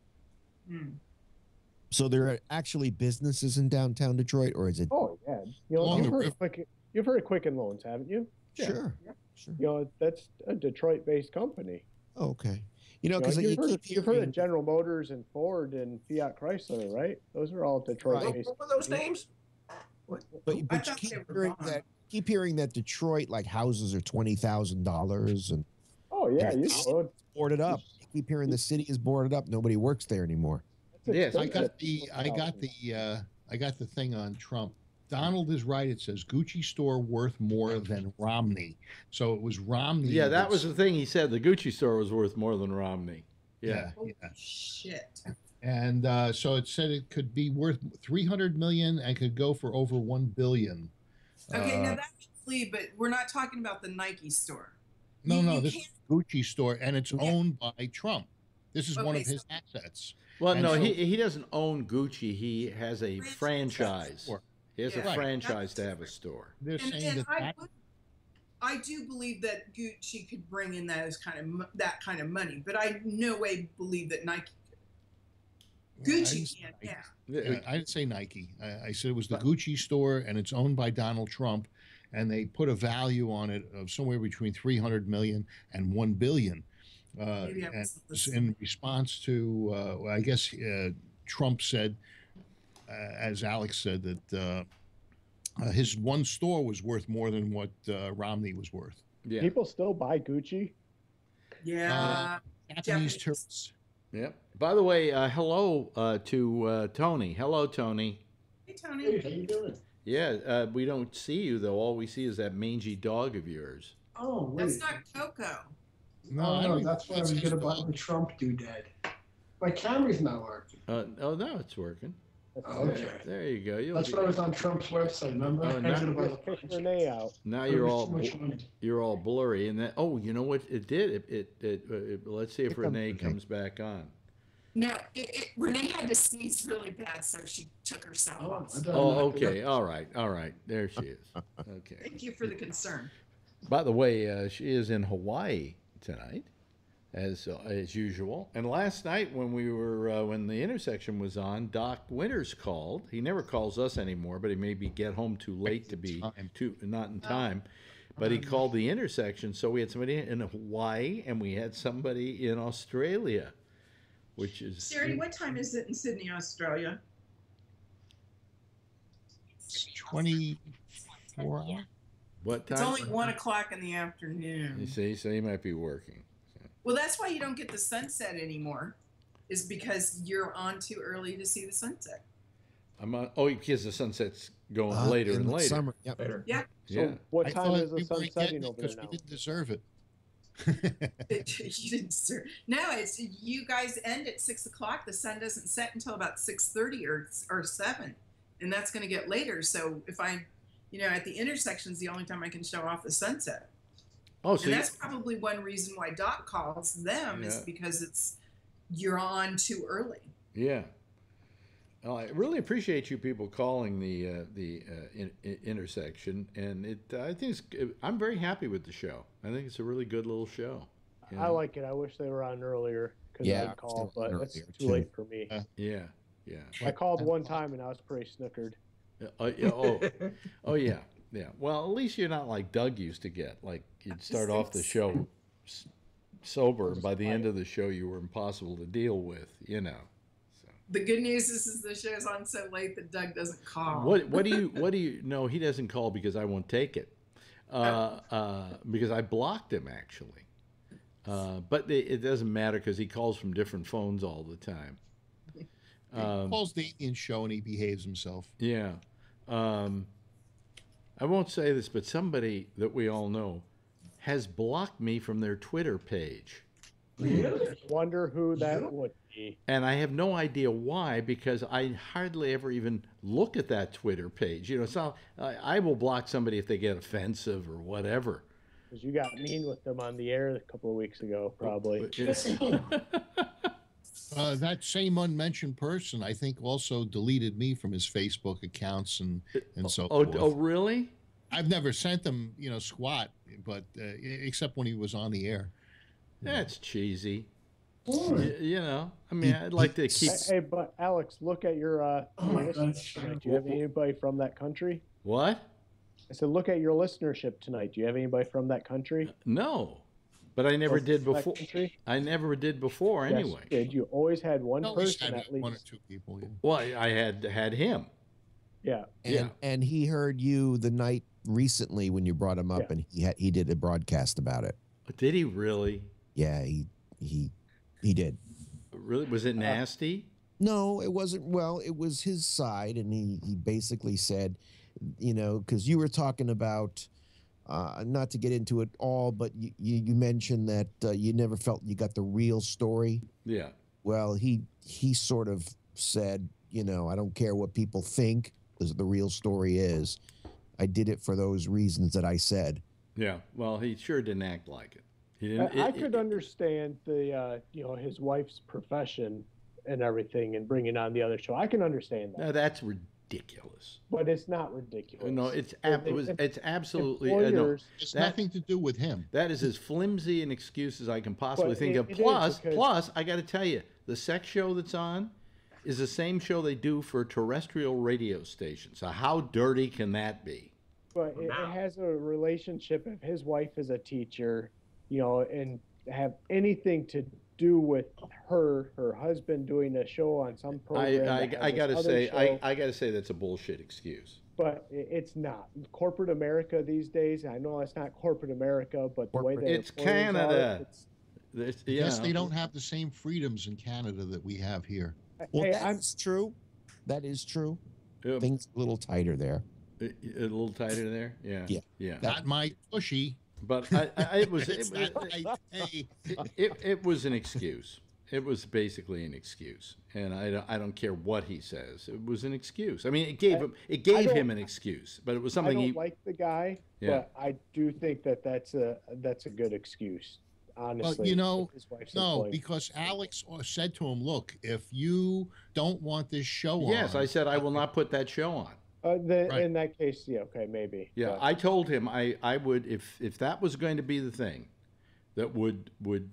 So there are actually businesses in downtown Detroit, or is it? Oh yeah, you've heard of Quicken Loans, haven't you? Yeah. Sure. That's a Detroit-based company. Oh, okay. Because you've heard of General Motors and Ford and Fiat Chrysler, right? Those are all Detroit-based. What were those names? But you keep hearing that Detroit, like, houses are $20,000 and it's boarded up. You keep hearing the city is boarded up. Nobody works there anymore. Yes, I got the thing on Trump. Donald is right. It says Gucci store worth more than Romney. So it was Romney. Yeah, that was the thing he said. The Gucci store was worth more than Romney. Yeah. Shit. And so it said it could be worth $300 million and could go for over $1 billion. Okay, now that's Lee, but we're not talking about the Nike store. No, this is Gucci store, and it's owned by Trump. This is one of his assets. Well, and no, he doesn't own Gucci. He has a franchise. He has a Right. franchise to have a store. They're saying I do believe that Gucci could bring in that kind of money, but I no way believe that Nike could. Gucci can, yeah. I didn't say Nike. I said it was the Gucci store, and it's owned by Donald Trump, and they put a value on it of somewhere between $300 million and $1 billion. And in response to, I guess Trump said, as Alex said, that his one store was worth more than what Romney was worth. Yeah. People still buy Gucci? Yeah. Japanese tourists. Yep. By the way, hello to Tony. Hello, Tony. Hey, Tony. Hey, how you doing? Yeah, we don't see you, though. All we see is that mangy dog of yours. Oh, wait. That's not Coco. No, that's why I was going to buy the Trump doodad. My camera's not working. Oh, no, it's working. Okay. There you go. That's what I was on Trump's website, remember? Oh, I was gonna buy the Kick Renee out. Now It you're was all too much money. you're all blurry, and then you know what it did? Let's see if Renee comes back on. No, Renee had to sneeze really bad, so she took herself off. Oh, okay. All right. There she is. Okay. Thank you for the concern. By the way, she is in Hawaii tonight, as usual. And last night when we were when the intersection was on, Doc Winters called. He never calls us anymore, but he maybe get home too late to be not in time. But he called the intersection, so we had somebody in Hawaii and we had somebody in Australia. which is Sherry, what time is it in Sydney, Australia? 24 hours. what time? It's only 1 o'clock in the afternoon. You see, so you might be working. So. Well, that's why you don't get the sunset anymore, is because you're on too early to see the sunset. I'm on. Oh, because the sunset's going later in and the later. Summer. Yep. Later. Yeah. So Yeah. what I time thought is the we sun weren't setting getting it over there because we now? didn't deserve it. You didn't sir. No, it's you guys end at 6 o'clock. The sun doesn't set until about 6:30 or 7, and that's going to get later. So if I, at the intersection's the only time I can show off the sunset. Oh, so And that's probably one reason why Doc calls them is Yeah. because you're on too early. yeah. Well, I really appreciate you people calling the intersection, and I think I'm very happy with the show. I think it's a really good little show. you I know? like it. I wish they were on earlier because Yeah, I'd call, they were but it's earlier, too too. late for me. Yeah, yeah. I called one time and I was pretty snookered. Yeah, oh yeah, yeah. Well, at least you're not like Doug used to get. Like you'd start off the show sober, and by the end of the show, you were impossible to deal with. So. The good news is the show's on so late that Doug doesn't call. What do you? No, he doesn't call because I won't take it. Because I blocked him actually. But it doesn't matter because he calls from different phones all the time. He calls the Indian show and he behaves himself. Yeah. I won't say this, but somebody that we all know has blocked me from their Twitter page. Really? Wonder who that would be. And I have no idea why, because I hardly ever even look at that Twitter page. So I will block somebody if they get offensive or whatever. Because you got mean with them on the air a couple of weeks ago, probably. That same unmentioned person, I think, also deleted me from his Facebook accounts and so forth. Oh, really? I've never sent him, squat, but except when he was on the air. That's cheesy. I mean, I'd like to keep. Hey, but Alex, look at your listeners tonight. Do you have anybody from that country? What? I said, look at your listenership tonight. Do you have anybody from that country? No, but I never did That before. country? I never did before Yes, anyway. you did. You always had one Always person had at least. one or two people. Yeah. Well, I had him. Yeah. And he heard you the night recently when you brought him up, and he did a broadcast about it. Did he really? Yeah, he did. Really? Was it nasty? No, it wasn't. Well, it was his side, and he basically said, because you were talking about, not to get into it all, but you mentioned that you never felt you got the real story. Yeah. Well, he sort of said, I don't care what people think, because the real story is, I did it for those reasons that I said. Yeah. Well, he sure didn't act like it. He didn't. I could understand the, his wife's profession and everything and bringing on the other show. I can understand that. No, that's ridiculous. But it's not ridiculous. No, it's absolutely no. Employers- It's nothing to do with him. That is as flimsy an excuse as I can possibly But think of. it is Plus, because- I got to tell you, the sex show that's on is the same show they do for terrestrial radio stations. So how dirty can that be? But it has a relationship. If his wife is a teacher, and have anything to do with her husband doing a show on some program. I gotta say that's a bullshit excuse. But it's not. Corporate America these days, I know it's not corporate America, but the way that It's employers Canada. Are, Yes, they don't have the same freedoms in Canada that we have here. Well, Hey, that's true. That is true. Yeah. Things a little tighter there. A little tighter there. Yeah. Yeah. Yeah. Not my tushy. But it was It's not my hey. it was an excuse. It was basically an excuse, and I don't care what he says. It was an excuse. I mean, it gave him an excuse, but it was something I don't he. like the guy, Yeah. but I do think that's a good excuse. Honestly, But with his wife's no, employment. because Alex said to him, "Look, if you don't want this show on," Yes, I said I will not put that show on. Right. In that case, yeah, okay, maybe. Yeah, but- I told him I would if that was going to be the thing that would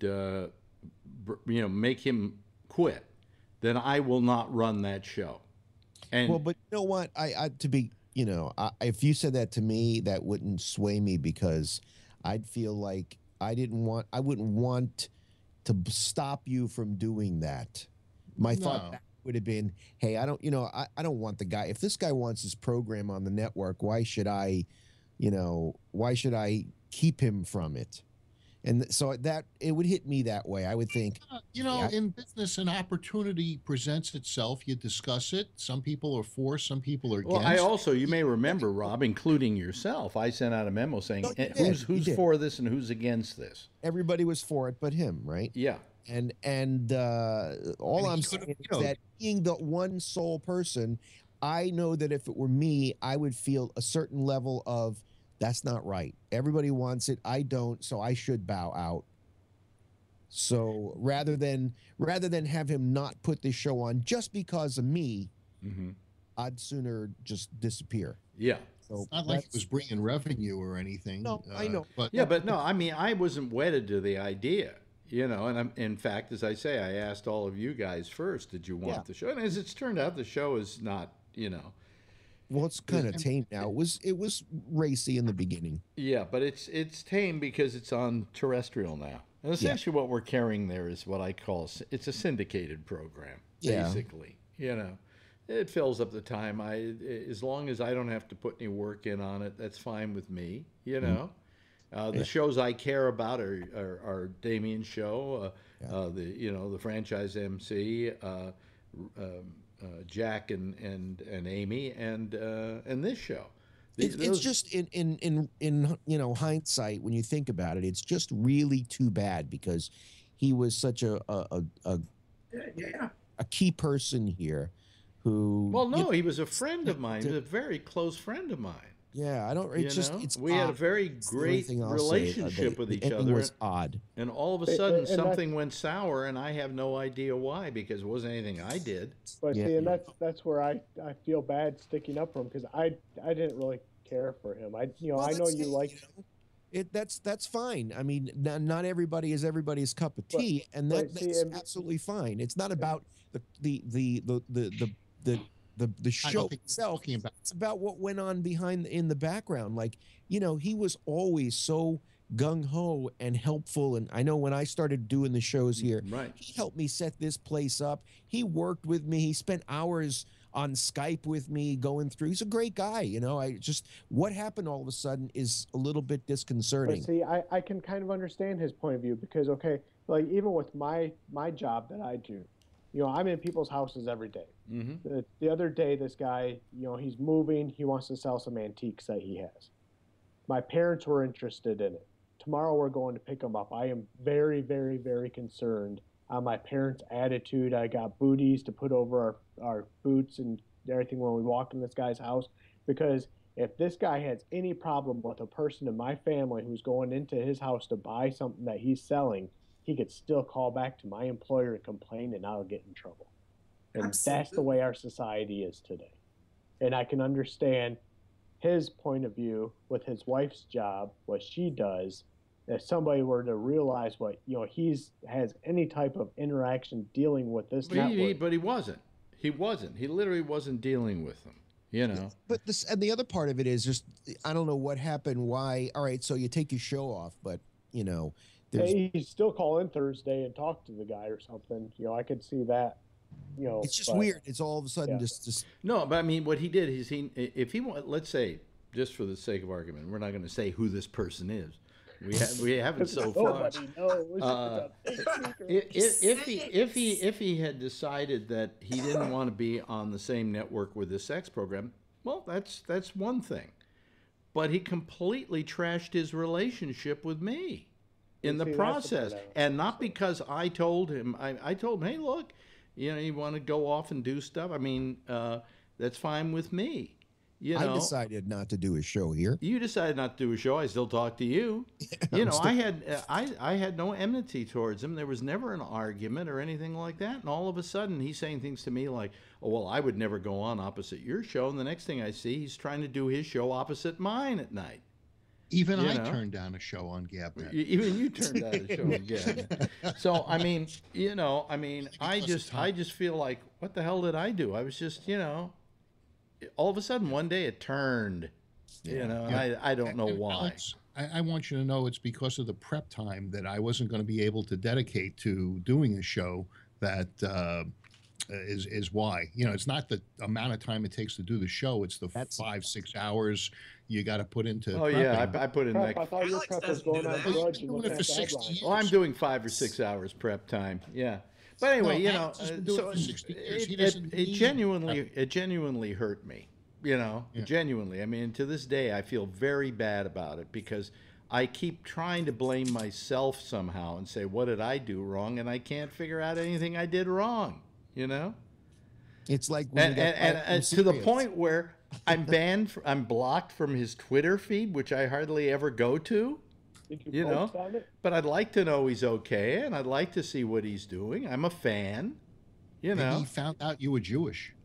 make him quit, then I will not run that show. And Well, but you know what? If you said that to me, that wouldn't sway me, because I'd feel like I wouldn't want to stop you from doing that. My thought No. back would have been, hey, I don't, I don't want the guy. If this guy wants his program on the network, why should I, why should I keep him from it? And so that it would hit me that way. I would think, yeah, In business, an opportunity presents itself. You discuss it. Some people are for, some people are against. Well, I also, you may remember, Rob, including yourself, I sent out a memo saying, No, you did. who's You did. for this and who's against this? everybody was for it but him, right? Yeah. And all And he I'm could have saying is vetoed. that being the one sole person, I know that if it were me, I would feel a certain level of that's not right. Everybody wants it. I don't, so I should bow out. So rather than have him not put this show on just because of me, Hmm. I'd sooner just disappear. Yeah. So It's not like it was bringing revenue or anything. No, I know. But Yeah, but no, I mean, I wasn't wedded to the idea, and in fact, as I say, I asked all of you guys first, did you want Yeah. the show? And as it's turned out, the show is not, well, it's kind of tame now. It was racy in the beginning. yeah, but it's tame because it's on terrestrial now. And essentially what we're carrying there is what I call, it's a syndicated program, Yeah. basically, It fills up the time. As long as I don't have to put any work in on it, that's fine with me, The shows I care about are Damien's show, the franchise MC, Jack and Amy, and this show. It's just in hindsight, when you think about it, it's just really too bad because he was such a Yeah. key person here who. Well, no, he was a friend of mine. He was a very close friend of mine. Yeah, I don't. It's just it's. We had a odd. very That's the only great thing I'll say. relationship with The each ending other. was odd. And all of a sudden, And something went sour, and I have no idea why, because it wasn't anything I did. But Yeah. see, and that's where I feel bad sticking up for him because I didn't really care for him. I Well, I know that's you it, like. That's fine. I mean, not everybody is everybody's cup of tea, and but see, that's and- absolutely fine. It's not about the show think we're itself. talking about- It's about what went on in the background. Like, he was always so gung ho and helpful. And I know when I started doing the shows here, Right. he helped me set this place up. He worked with me. He spent hours on Skype with me going through. He's a great guy. I just, what happened all of a sudden is a little bit But disconcerting. see, I can kind of understand his point of view because okay, like even with my job that I do, I'm in people's houses every day. Mm-hmm. The other day, this guy, he's moving. He wants to sell some antiques that he has. My parents were interested in it. Tomorrow we're going to pick them up. I am very, very, very concerned on my parents' attitude. I got booties to put over our boots and everything when we walk in this guy's house because if this guy has any problem with a person in my family who's going into his house to buy something that he's selling, he could still call back to my employer and complain and I'll get in trouble. And that's the Absolutely. way our society is today. And I can understand his point of view with his wife's job, what she does. If somebody were to realize what has any type of interaction dealing with this network, But he wasn't. He wasn't. He literally wasn't dealing with them. But this, and the other part of it is just, I don't know what happened. Why? All right. So you take your show off, but there's, hey, he'd still call in Thursday and talk to the guy or something. I could see that. it's just but- weird. It's all of a sudden Yeah. just No, but I mean, what he did is if he want, let's say, just for the sake of argument, we're not going to say who this person is. We haven't so far. Nobody knows. Uh, It's a secret. If he had decided that he didn't want to be on the same network with this sex program, well, that's one thing. But he completely trashed his relationship with me in the See, that's the process, part I don't and not because I told him. I told him, hey, look, you want to go off and do stuff. I mean, that's fine with me. I decided not to do a show here. You decided not to do a show. I still talk to you. I had no enmity towards him. There was never an argument or anything like that. And all of a sudden, he's saying things to me like, "Oh, well, I would never go on opposite your show." And the next thing I see, he's trying to do his show opposite mine at night. Even You I know? turned down a show on GabNet. Even you turned down a show again. So I mean, I just feel like, what the hell did I do? I was just, all of a sudden one day it turned, and I don't know And why. Alex, I want you to know it's because of the prep time that I wasn't going to be able to dedicate to doing a show that is why. You know, it's not the amount of time it takes to do the show; it's the 5-6 hours you got to put into. Oh yeah, I put in Prep, like. I thought your Alex prep was doesn't going do on that. grudge and Doing looking it at for the 60 headlines. years. Well, I'm doing 5 or 6 hours prep time. Yeah, but anyway, No, you know, Alex has been doing it for 60 years. He it, doesn't it need genuinely hurt me. You know, Yeah. genuinely. I mean, to this day, I feel very bad about it because I keep trying to blame myself somehow and say, what did I do wrong? And I can't figure out anything I did wrong. You know. It's like when you get And to the point where I'm I'm blocked from his Twitter feed, which I hardly ever go to. Did You know, post on it? but I'd like to know he's okay, and I'd like to see what he's doing. I'm a fan, you Maybe know. he found out you were Jewish.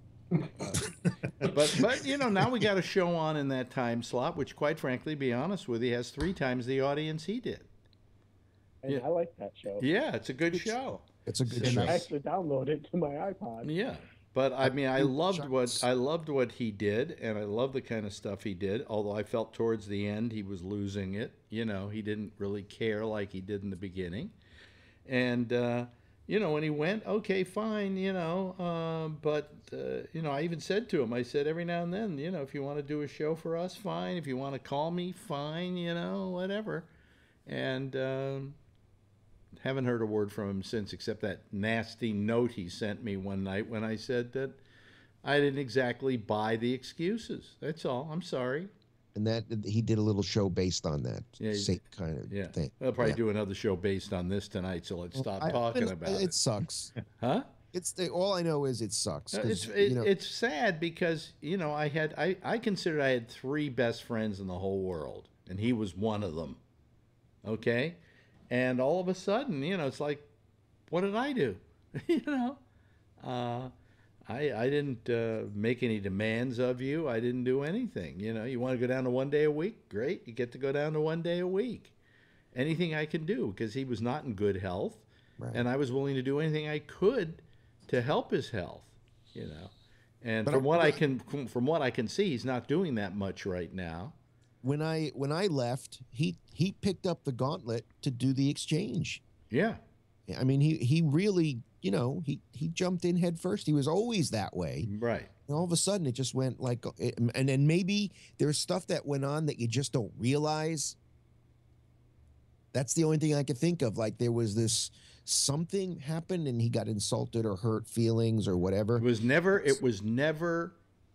But you know, now we got a show on in that time slot, which, quite frankly, be honest with you, has 3 times the audience he did. And Yeah. I like that show. Yeah, it's a good show. it's a good So show. I actually downloaded it to my iPod. Yeah, but I mean, I loved Shucks. what he did, and I love the kind of stuff he did. Although I felt towards the end he was losing it. You know, he didn't really care like he did in the beginning, and you know, when he went, okay, fine, you know, but you know, I even said to him, I said, every now and then, you know, if you want to do a show for us, fine. If you want to call me, fine. You know, whatever, and. Haven't heard a word from him since, except that nasty note he sent me one night when I said that I didn't exactly buy the excuses. That's all. I'm sorry. And that he did a little show based on that Yeah, same kind of Yeah. thing. We'll probably Yeah. do another show based on this tonight, so let's stop talking about It it. sucks. Huh? All I know is it sucks. 'Cause, It's sad because, you know, I considered I had 3 best friends in the whole world, and he was one of them. Okay? And all of a sudden, you know, it's like, what did I do? You know, I didn't make any demands of you. I didn't do anything. You know, you want to go down to 1 day a week? Great, you get to go down to 1 day a week. Anything I can do, because he was not in good health, Right. and I was willing to do anything I could to help his health. You know, and But from what I can see, he's not doing that much right now. when I left, he picked up the gauntlet to do the exchange. Yeah. I mean, he really, you know, he jumped in head first. He was always that way. Right. And all of a sudden, it just went like, and then maybe there's stuff that went on that you just don't realize. That's the only thing I could think of. Like there was this something happened, and he got insulted or hurt feelings or whatever. It was never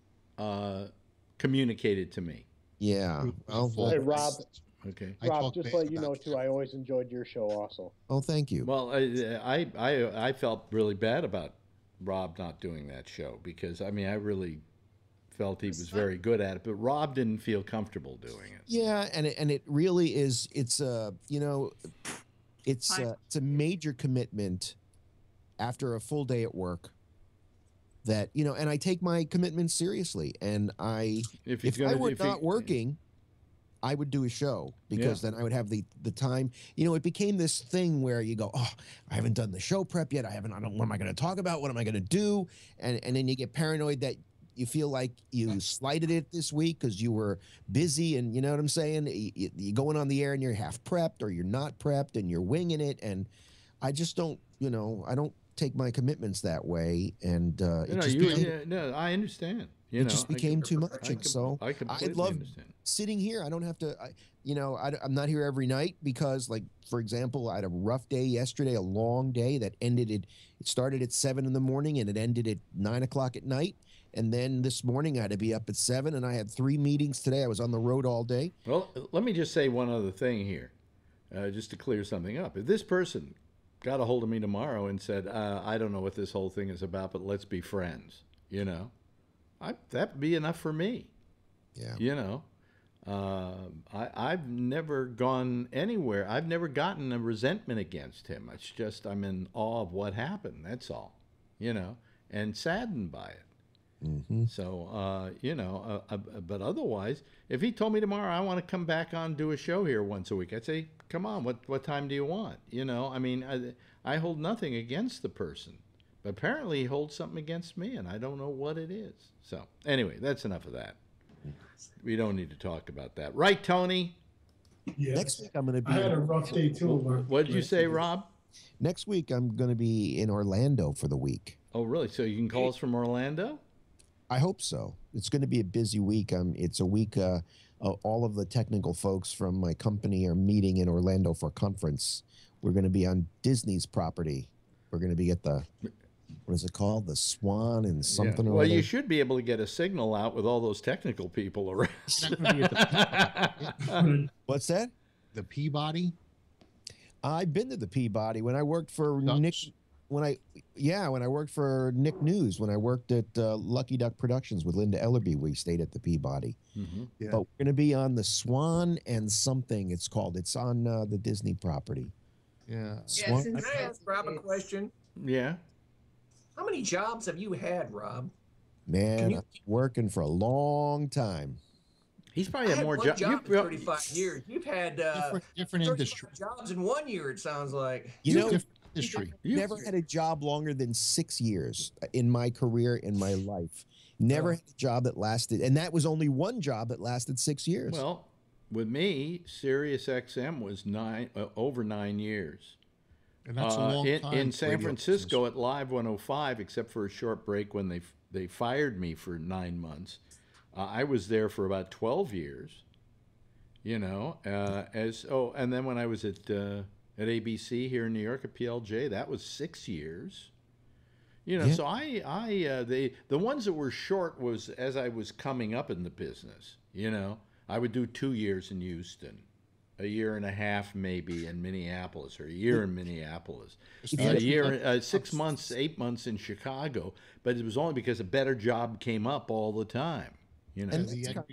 communicated to me. Yeah. Well, Hey, Rob, Okay. I Rob, talked just bad to let you about know too, I always enjoyed your show also. oh, thank you. Well, I felt really bad about Rob not doing that show because I mean I really felt he was very good at it, but Rob didn't feel comfortable doing it. Yeah, and it really is. It's you know, it's a major commitment after a full day at work. That, you know, and I take my commitment seriously. And if I were not working, I would do a show because then I would have the time. You know, it became this thing where you go, oh, I haven't done the show prep yet. I don't. What am I going to talk about? What am I going to do? And then you get paranoid that you feel like you slighted it this week because you were busy, and you know what I'm saying. You're going on the air and you're half prepped or you're not prepped and you're winging it. And I just don't. You know, I don't take my commitments that way, and I understand. It just became too much, and so I completely love understand. sitting here. I don't have to, I'm not here every night because, like, for example, I had a rough day yesterday, a long day that ended it started at 7 in the morning and it ended at 9 o'clock at night. And then this morning I had to be up at 7, and I had 3 meetings today. I was on the road all day. Well, let me just say one other thing here, just to clear something up. If this person got a hold of me tomorrow and said, I don't know what this whole thing is about, but let's be friends, you know, that'd be enough for me. Yeah. You know, I've never gone anywhere. I've never gotten a resentment against him. It's just I'm in awe of what happened. That's all, you know, and saddened by it. Mm-hmm. So, you know, but otherwise, if he told me tomorrow I want to come back on do a show here once a week, I'd say, come on, what time do you want? You know, I mean, I hold nothing against the person, but apparently he holds something against me, and I don't know what it is. So, anyway, that's enough of that. We don't need to talk about that. Right, Tony? Yes. Next week I'm going to be. I had a rough day too. What did you say, Rob? Next week I'm going to be in Orlando for the week. Oh, really? So you can call us from Orlando? I hope so. It's going to be a busy week. It's a week. All of the technical folks from my company are meeting in Orlando for a conference. We're going to be on Disney's property. We're going to be at the, what is it called? The Swan and something. Yeah. Or Well, other. you should be able to get a signal out with all those technical people around. What's that? The Peabody. I've been to the Peabody when I worked for Nick. When I worked for Nick News, when I worked at Lucky Duck Productions with Linda Ellerby, we stayed at the Peabody. Mm-hmm. Yeah. But we're going to be on the Swan and something. It's called. It's on the Disney property. Yeah. Swan. Yes, Can I ask Rob a question? Yeah. How many jobs have you had, Rob? Man, I'm working for a long time. He's probably I had more one jobs. job in 35 years. You've had different 35 industry. jobs in 1 year, it sounds like. You know, Different industry. never had a job longer than 6 years in my career, in my life. Never had a job that lasted, and that was only one job that lasted 6 years. Well, with me, Sirius XM was over 9 years. And that's a long time. In San radio Francisco business. at Live 105, except for a short break when they fired me for 9 months. I was there for about 12 years. You know, and then when I was at ABC here in New York at PLJ, that was 6 years. You know, Yeah. so the ones that were short was as I was coming up in the business. You know, I would do 2 years in Houston, a year and a half maybe in Minneapolis, or a year in Minneapolis, a year, 6 months, 8 months in Chicago. But it was only because a better job came up all the time. You know, And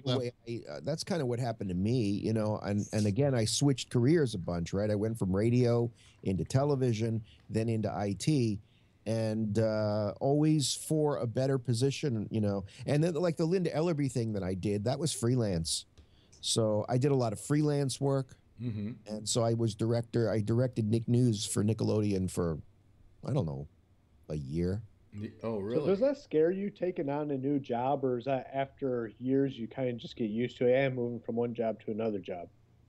that's kind of what happened to me, you know, and again, I switched careers a bunch, right? I went from radio into television, then into IT, and always for a better position, you know. And then like the Linda Ellerby thing that I did, that was freelance. So I did a lot of freelance work. Mm-hmm. And so I was director. I directed Nick News for Nickelodeon for, I don't know, a year. Oh, So really? does that scare you taking on a new job, or is that after years you kind of just get used to it and moving from one job to another job?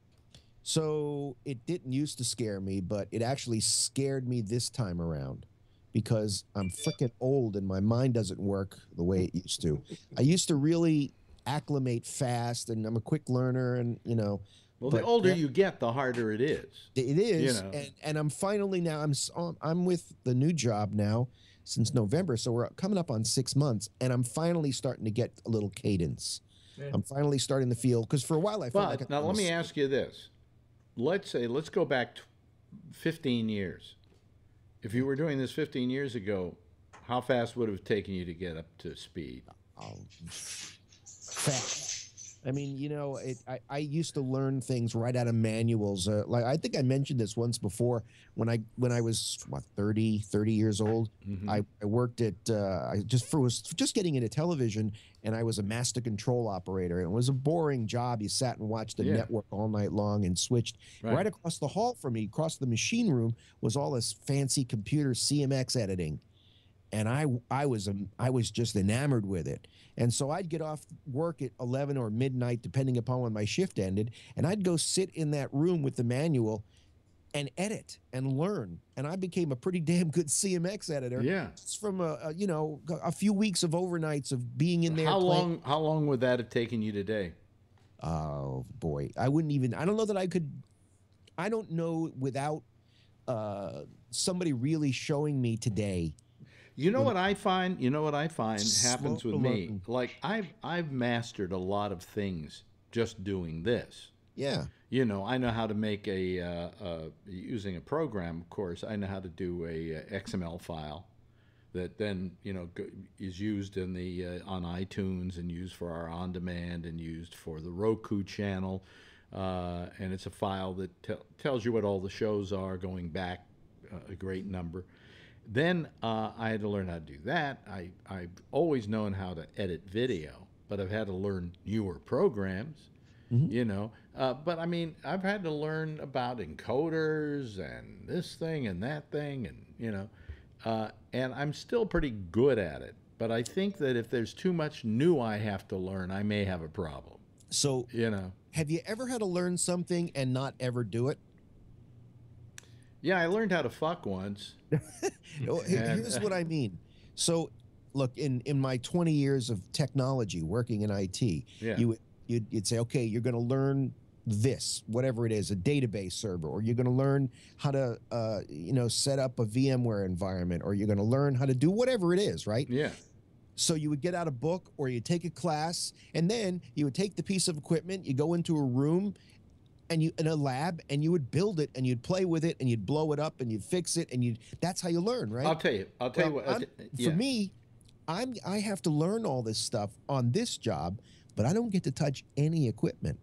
So it didn't used to scare me, but it actually scared me this time around because I'm freaking old and my mind doesn't work the way it used to. I used to really acclimate fast, and I'm a quick learner, and you know. Well, the older you get, the harder it is. It is, You know. and I'm finally now. I'm with the new job now since November, so we're coming up on 6 months, and I'm finally starting to get a little cadence. Yeah. I'm finally starting to feel, because for a while I felt But like now let me ask you this: let's go back 15 years. If you were doing this 15 years ago, how fast would it have taken you to get up to speed? Fast. I mean, you know, I used to learn things right out of manuals. Like I think I mentioned this once before when I was 30 years old. Mm-hmm. I worked at I was just getting into television, and I was a master control operator. And it was a boring job. You sat and watched the network all night long and switched. Right across the hall from me, across the machine room, was all this fancy computer CMX editing. And I was just enamored with it. And so I'd get off work at 11 or midnight, depending upon when my shift ended, and I'd go sit in that room with the manual and edit and learn. And I became a pretty damn good CMX editor. Yeah. Just from a few weeks of overnights of being in there. How long would that have taken you today? Oh boy, I don't know that I could. I don't know without somebody really showing me today. You know what I find? You know what I find happens with me? learn. Like I've mastered a lot of things just doing this. Yeah. You know, I know how to make using a program. Of course, I know how to do a XML file that then is used in on iTunes and used for our on-demand and used for the Roku channel. And it's a file that tells you what all the shows are going back a great number. Then I had to learn how to do that. I've always known how to edit video, but I've had to learn newer programs, you know. But I mean, I've had to learn about encoders and this thing and that thing, and and I'm still pretty good at it. But I think that if there's too much new I have to learn, I may have a problem. So, have you ever had to learn something and not ever do it? Yeah, I learned how to fuck once. Here's what I mean. So, look, in my 20 years of technology working in IT, Yeah. you'd say, okay, you're going to learn this, whatever it is, a database server, or you're going to learn how to, set up a VMware environment, or you're going to learn how to do whatever it is, right? Yeah. So you would get out a book or you take a class, and then you would take the piece of equipment, you go into a room and in a lab, and you would build it and you'd play with it and you'd blow it up and you'd fix it, and that's how you learn, right? I'll tell you what. For me, I have to learn all this stuff on this job, but I don't get to touch any equipment.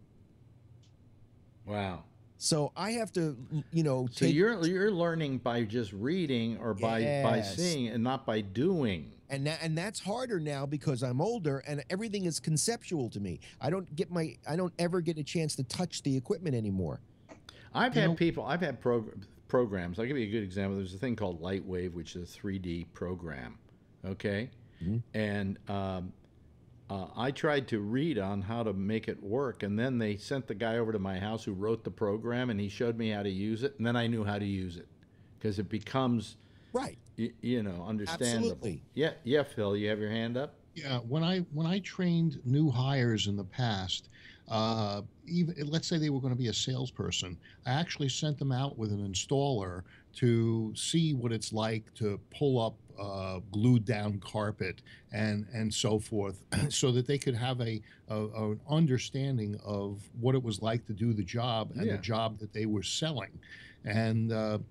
Wow. So I have to, So you're learning by just reading or by seeing and not by doing. And that's harder now because I'm older and everything is conceptual to me. I don't ever get a chance to touch the equipment anymore. I've had programs. I'll give you a good example. There's a thing called Lightwave, which is a 3D program. Okay. Mm-hmm. And I tried to read on how to make it work, and then they sent the guy over to my house who wrote the program, and he showed me how to use it, and then I knew how to use it because it becomes right, understandable. Absolutely. Yeah, Phil, you have your hand up. Yeah, when I trained new hires in the past, even let's say they were going to be a salesperson, I actually sent them out with an installer to see what it's like to pull up glued down carpet and so forth, so that they could have an understanding of what it was like to do the job and the job that they were selling. And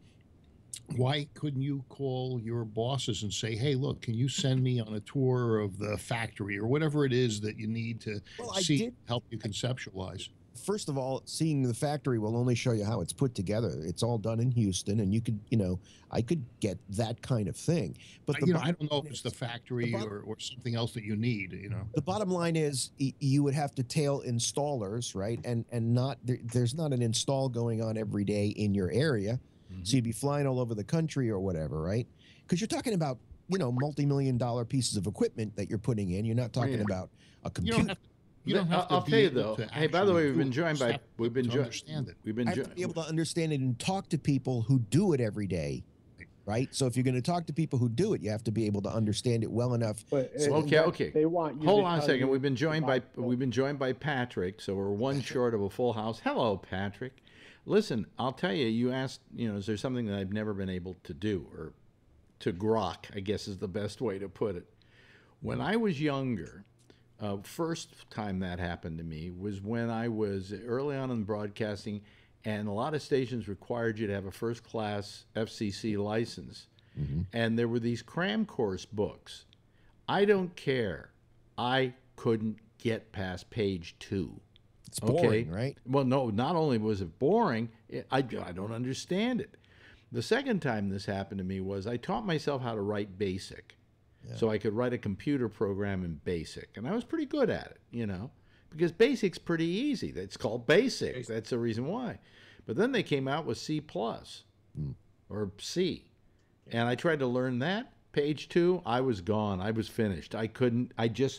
why couldn't you call your bosses and say, hey, look, can you send me on a tour of the factory or whatever it is that you need to help you conceptualize? First of all, seeing the factory will only show you how it's put together. It's all done in Houston, and you could, I could get that kind of thing. But I don't know if it's the factory or something else that you need. The bottom line is you would have to tail installers, right? And not there's not an install going on every day in your area, so you'd be flying all over the country or whatever, right? Because you're talking about multi-million-dollar pieces of equipment that you're putting in. You're not talking about a computer. You don't have to I'll tell you though. Hey, by the way, we've been joined by I have to be able to understand it and talk to people who do it every day, right? So if you're going to talk to people who do it, you have to be able to understand it well enough. Okay. They want you Hold to on a tell second. you We've been joined about- by Patrick, so we're one short of a full house. Hello, Patrick. Listen, I'll tell you. You asked, is there something that I've never been able to do or to grok? I guess is the best way to put it. When I was younger. First time that happened to me was when I was early on in broadcasting, and a lot of stations required you to have a first-class FCC license. And there were these cram course books. I don't care. I couldn't get past page 2. It's boring, right? Well, no, not only was it boring, I don't understand it. The second time this happened to me was I taught myself how to write BASIC. Yeah. So I could write a computer program in BASIC, and I was pretty good at it, because BASIC's pretty easy. It's called BASIC. That's the reason why. But then they came out with C+, or C, and I tried to learn that. Page 2, I was gone. I was finished. I couldn't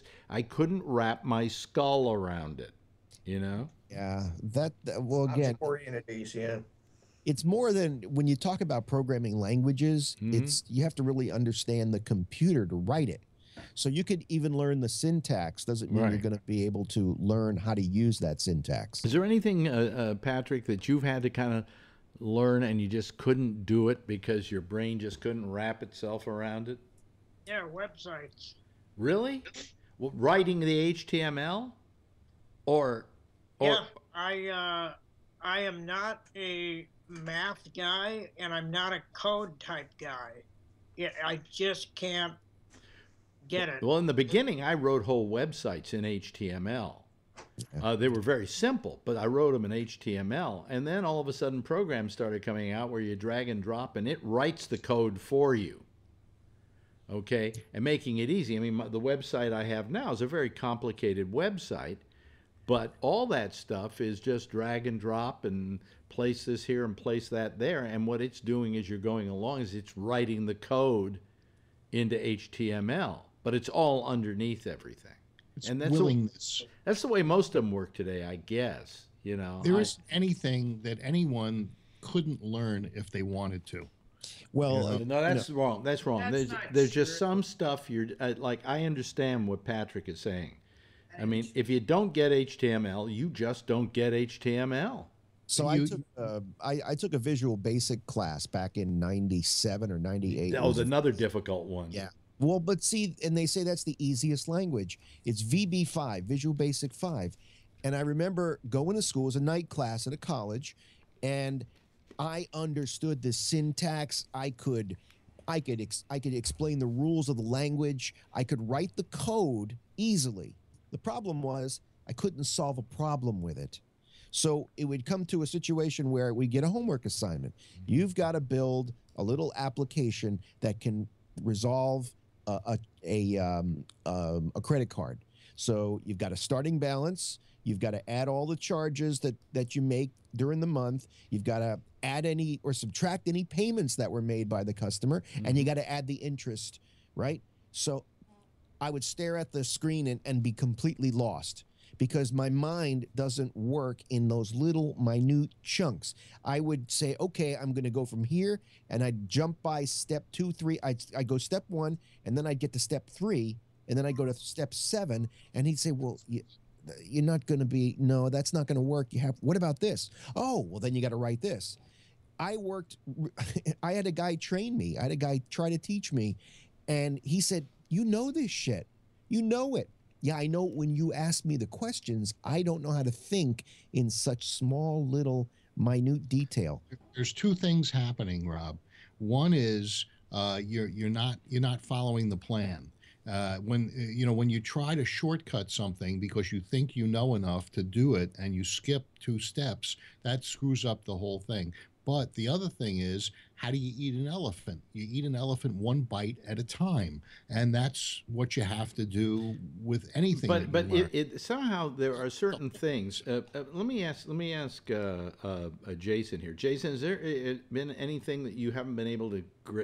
wrap my skull around it, Yeah, well, again, oriented piece, yeah. It's more than when you talk about programming languages, you have to really understand the computer to write it. So you could even learn the syntax. Doesn't mean you're going to be able to learn how to use that syntax. Is there anything, Patrick, that you've had to kind of learn and you just couldn't do it because your brain just couldn't wrap itself around it? Yeah, websites. Really? Well, writing the HTML? Or yeah, I am not a math guy, and I'm not a code type guy. Yeah, I just can't get it. Well, in the beginning, I wrote whole websites in HTML. They were very simple, but I wrote them in HTML. And then all of a sudden, programs started coming out where you drag and drop, and it writes the code for you. Okay? And making it easy. I mean, the website I have now is a very complicated website, but all that stuff is just drag and drop and place this here and place that there. And what it's doing as you're going along is it's writing the code into HTML, but it's all underneath everything. It's and willingness. That's the way most of them work today, I guess. There isn't anything that anyone couldn't learn if they wanted to. Well, No, that's wrong. That's wrong. That's not There's just true. some stuff you're like. I understand what Patrick is saying. I mean, if you don't get HTML, you just don't get HTML. so I took a Visual Basic class back in '97 or '98. Oh, another difficult one. Yeah. Well, but see, and they say that's the easiest language. It's VB5, Visual Basic 5. And I remember going to school as a night class at a college, and I understood the syntax. I could explain the rules of the language. I could write the code easily. The problem was I couldn't solve a problem with it. So it would come to a situation where we get a homework assignment. You've got to build a little application that can resolve a credit card. So you've got a starting balance. You've got to add all the charges that you make during the month. You've got to add any or subtract any payments that were made by the customer, and you got to add the interest, right? So I would stare at the screen and be completely lost because my mind doesn't work in those little minute chunks. I would say, okay, I'm going to go from here, and I'd jump by step 2, 3. I go step 1, and then I'd get to step 3, and then I go to step 7, and he'd say, well, you're not going to be, no, that's not going to work. What about this? Oh, well, then you got to write this. I had a guy train me. I had a guy try to teach me, and he said, you know this shit. You know it. Yeah, I know when you ask me the questions, I don't know how to think in such small, little, minute detail. There's two things happening, Rob. One is you're not following the plan. When you try to shortcut something because you think you know enough to do it and you skip 2 steps, that screws up the whole thing. But the other thing is, how do you eat an elephant? You eat an elephant 1 bite at a time, and that's what you have to do with anything. But somehow there are certain things. Let me ask Jason here. Jason, has there been anything that you haven't been able to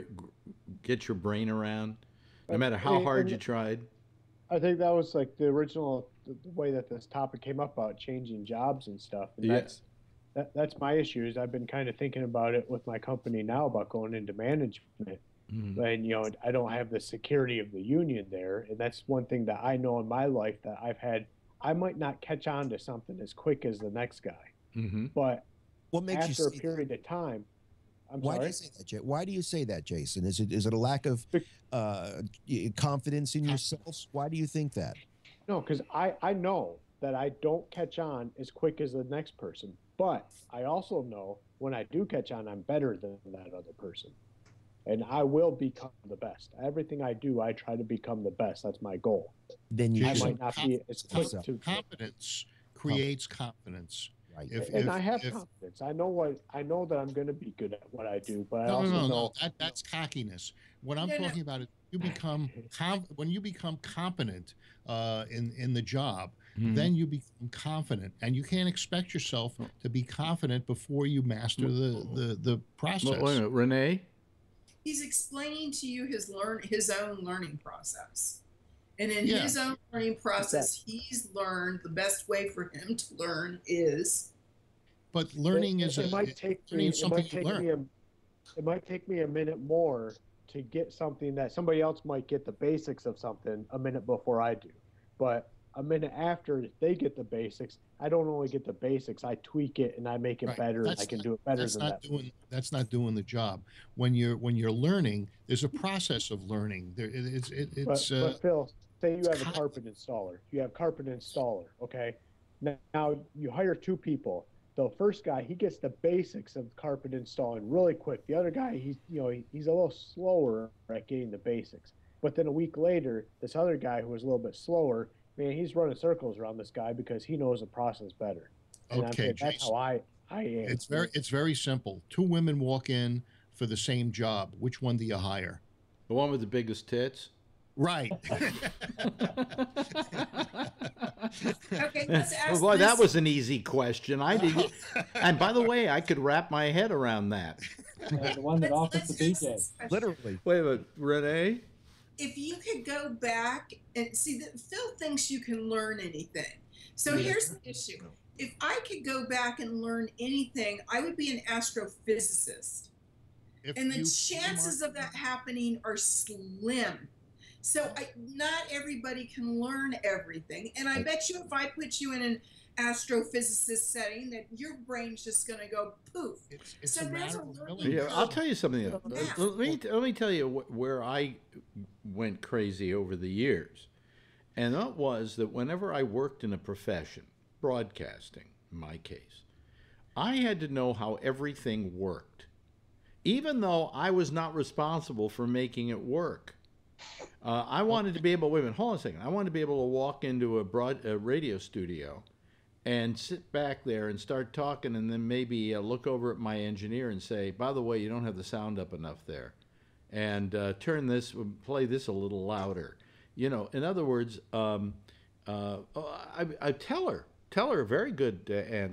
get your brain around, no matter how hard you tried? I think that was like the original the way that this topic came up about changing jobs and stuff. And that's my issue. Is I've been kind of thinking about it with my company now about going into management. And I don't have the security of the union there, and that's one thing that I know in my life that I've had. I might not catch on to something as quick as the next guy, but what makes after a period of time. Why do you say that, Why do you say that, Jason? Is it a lack of confidence in yourself? Why do you think that? No, because I know that I don't catch on as quick as the next person, but I also know when I do catch on, I'm better than that other person, and I will become the best. Everything I do, I try to become the best. That's my goal. Then I might not be as quick to confidence creates confidence. Right. I have confidence. I know that I'm going to be good at what I do, but I also know that's cockiness. What I'm talking about is when you become competent in the job, then you become confident, and you can't expect yourself to be confident before you master the process. Wait a minute, Renee? He's explaining to you his own learning process. And in his own learning process, he's learned the best way for him to learn is. But learning is it might take me a minute more to get something that somebody else might get the basics of something a minute before I do. But a minute after they get the basics, I don't only get the basics, I tweak it and I make it better, and I can do it better than that. That's not doing the job. When you're learning, there's a process of learning. But Phil, say you have a carpet installer. You have carpet installer, okay? Now you hire 2 people. The first guy, he gets the basics of carpet installing really quick. The other guy, he's a little slower at getting the basics. But then a week later, this other guy who was a little bit slower, man, he's running circles around this guy because he knows the process better. And okay, that's how I am. It's very simple. 2 women walk in for the same job. Which one do you hire? The one with the biggest tits? Right. Okay, let's ask boy, that was an easy question. I didn't. And by the way, I could wrap my head around that. The one that offers the BJ. Literally. Wait a minute, Renee? If you could go back and see that Phil thinks you can learn anything. So here's the issue. If I could go back and learn anything, I would be an astrophysicist. And the chances of that happening are slim. So not everybody can learn everything. And I bet you if I put you in an astrophysicist setting that your brain's just going to go poof. It's so a there's matter a of learning Yeah, curve. I'll tell you something. Yeah. Let me tell you where I went crazy over the years. And that was that whenever I worked in a profession, broadcasting in my case, I had to know how everything worked, even though I was not responsible for making it work. I wanted to be able, wait a minute, hold on a second. I wanted to be able to walk into a radio studio and sit back there and start talking, and then maybe look over at my engineer and say, by the way, you don't have the sound up enough there. And play this a little louder. You know, in other words, I tell her a very good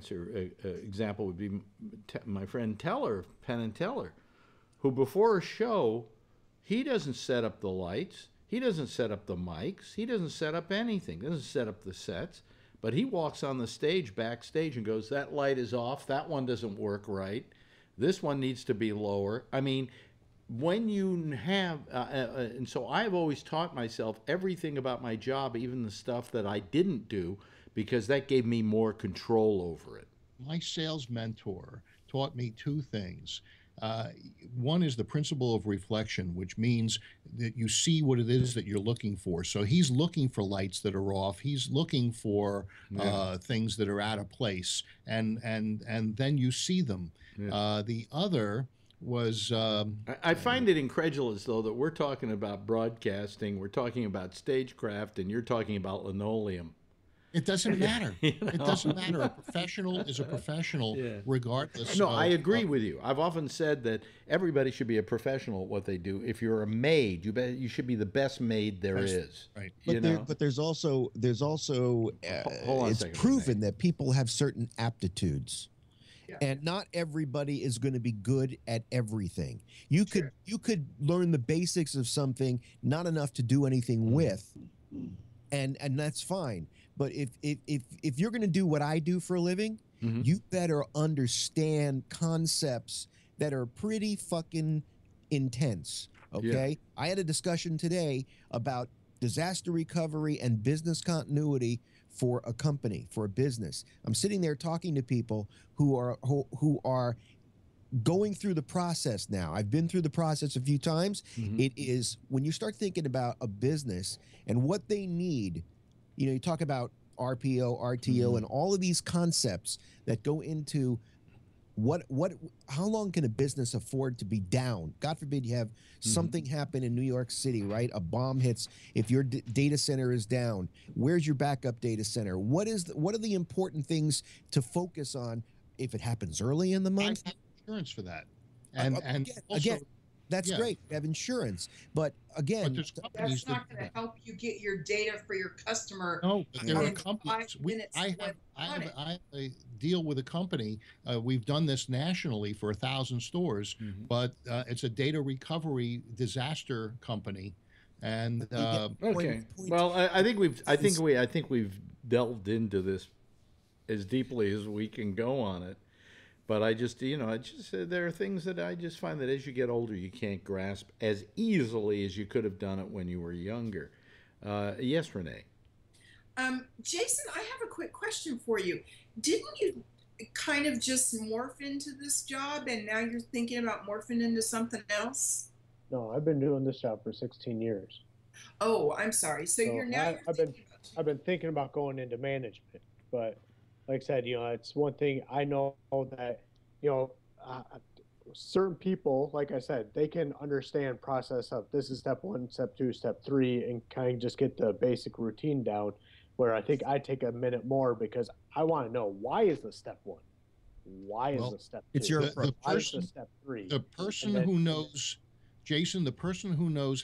example would be my friend Teller, Penn and Teller, who before a show, he doesn't set up the lights, he doesn't set up the mics, he doesn't set up anything, doesn't set up the sets, but he walks on the stage, backstage, and goes, that light is off, that one doesn't work right, this one needs to be lower. I mean, when you have, and so I've always taught myself everything about my job, even the stuff that I didn't do, because that gave me more control over it. My sales mentor taught me two things. One is the principle of reflection, which means that you see what it is that you're looking for. So he's looking for lights that are off. He's looking for things that are out of place, and then you see them. Yeah. The other was I find it incredulous, though, that we're talking about broadcasting, we're talking about stagecraft, and you're talking about linoleum. It doesn't matter. It doesn't matter. A professional is a professional, regardless. No, I agree with you. I've often said that everybody should be a professional at what they do. If you're a maid, you should be the best maid there is. Right. But there's also hold on it's a second, proven that people have certain aptitudes. Yeah. And not everybody is going to be good at everything. You could learn the basics of something, not enough to do anything with, and that's fine. But if you're going to do what I do for a living, you better understand concepts that are pretty fucking intense. Okay? Yeah. I had a discussion today about disaster recovery and business continuity for a company, for a business. I'm sitting there talking to people who are going through the process now. I've been through the process a few times. It is, when you start thinking about a business and what they need, you know, you talk about RPO, RTO, and all of these concepts that go into how long can a business afford to be down? God forbid you have something happen in New York City, right? A bomb hits. If your data center is down, where's your backup data center? What are the important things to focus on if it happens early in the month? I have insurance for that. And again, that's great. You have insurance. But again, that's not going to help you get your data for your customer. No, but there are companies. I have a deal with a company. We've done this nationally for 1,000 stores, but it's a data recovery disaster company. And okay, well, I think we've delved into this as deeply as we can go on it. But there are things that I just find that as you get older, you can't grasp as easily as you could have done it when you were younger. Yes, Renee. Jason, I have a quick question for you. Didn't you kind of just morph into this job, and now you're thinking about morphing into something else? No, I've been doing this job for 16 years. Oh, I'm sorry. So I've been thinking about going into management, but like I said, it's one thing I know that, certain people, like I said, they can understand process of this is step 1, step 2, step 3, and kind of just get the basic routine down, where I think I take a minute more because I want to know, why is the step 1? Why is the step 2? It's your why is the step 3? The person who knows, Jason, the person who knows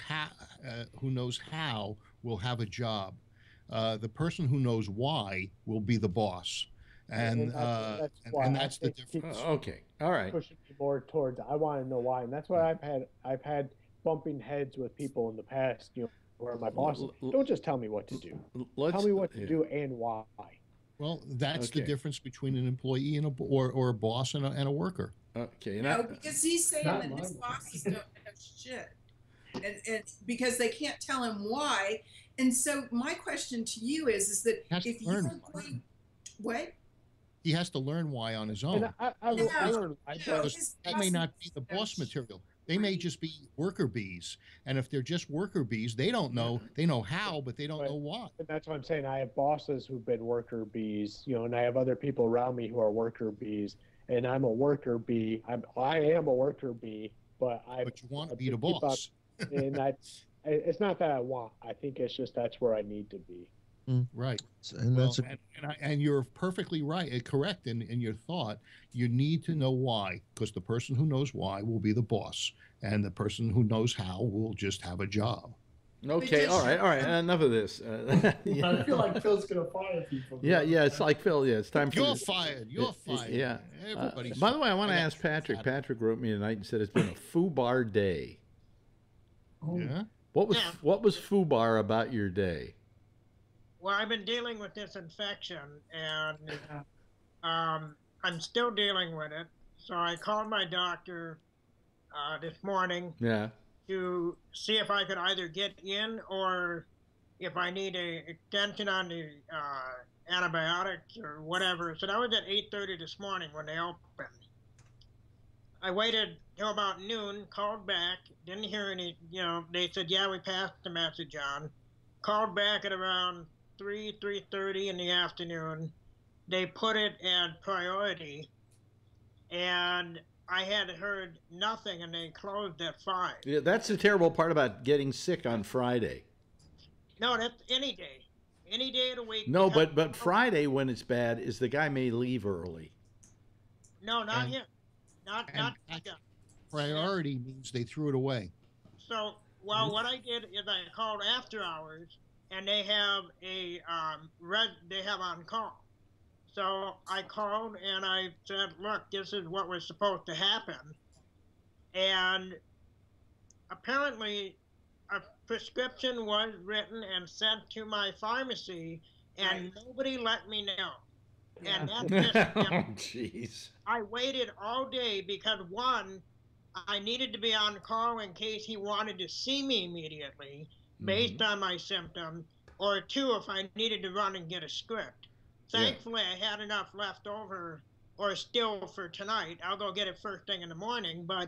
how will have a job. The person who knows why will be the boss. And that's the difference. Okay, all right. Pushing me more towards, I want to know why, and that's why I've had bumping heads with people in the past. Where my boss, don't just tell me what to do. Tell me what to do and why. Well, that's the difference between an employee and or a boss and a worker. Okay. No, because he's saying Not that his mine. bosses don't know shit, and because they can't tell him why. And so my question to you is that Has to if you're learn. going, what? He has to learn why on his own. And I Yeah. learned. His That may not be the bosses boss don't material. They may just be worker bees. And if they're just worker bees, they don't know. They know how, but they don't Right. know why. And that's what I'm saying. I have bosses who've been worker bees, and I have other people around me who are worker bees, and I'm a worker bee. I am a worker bee, but But you want to be the keep up- boss. and it's not that I want. I think it's just that's where I need to be. Right. And Well, that's a, and you're perfectly right, correct in your thought. You need to know why, because the person who knows why will be the boss, and the person who knows how will just have a job. Okay, all right. Enough of this. Yeah. I feel like Phil's gonna fire people. Yeah, it's like Phil. Yeah, it's time for. You're fired. You're fired. Yeah. Everybody's By the way, I want to fired. ask Patrick. Patrick wrote me tonight and said it's been a FUBAR day. Oh, Yeah. What was Yeah. FUBAR about your day? Well, I've been dealing with this infection, and I'm still dealing with it. So I called my doctor this morning Yeah. to see if I could either get in or if I need a extension on the antibiotics or whatever. So that was at 8:30 this morning when they opened. I waited till about noon, called back, didn't hear any, they said, yeah, we passed the message on. Called back at around 3:30 in the afternoon. They put it at priority, and I had heard nothing, and they closed at 5. Yeah, that's the terrible part about getting sick on Friday. No, that's any day of the week. No, because- but Friday when it's bad is the guy may leave early. No, not And- him. Not and priority means they threw it away. So, well, what I did is I called after hours, and they have they have on call. So I called and I said, look, this is what was supposed to happen. And apparently a prescription was written and sent to my pharmacy, and nobody let me know. And that's Oh, jeez. I waited all day because, one, I needed to be on call in case he wanted to see me immediately based on my symptoms, or two, if I needed to run and get a script. Thankfully, I had enough left over or still for tonight. I'll go get it first thing in the morning, but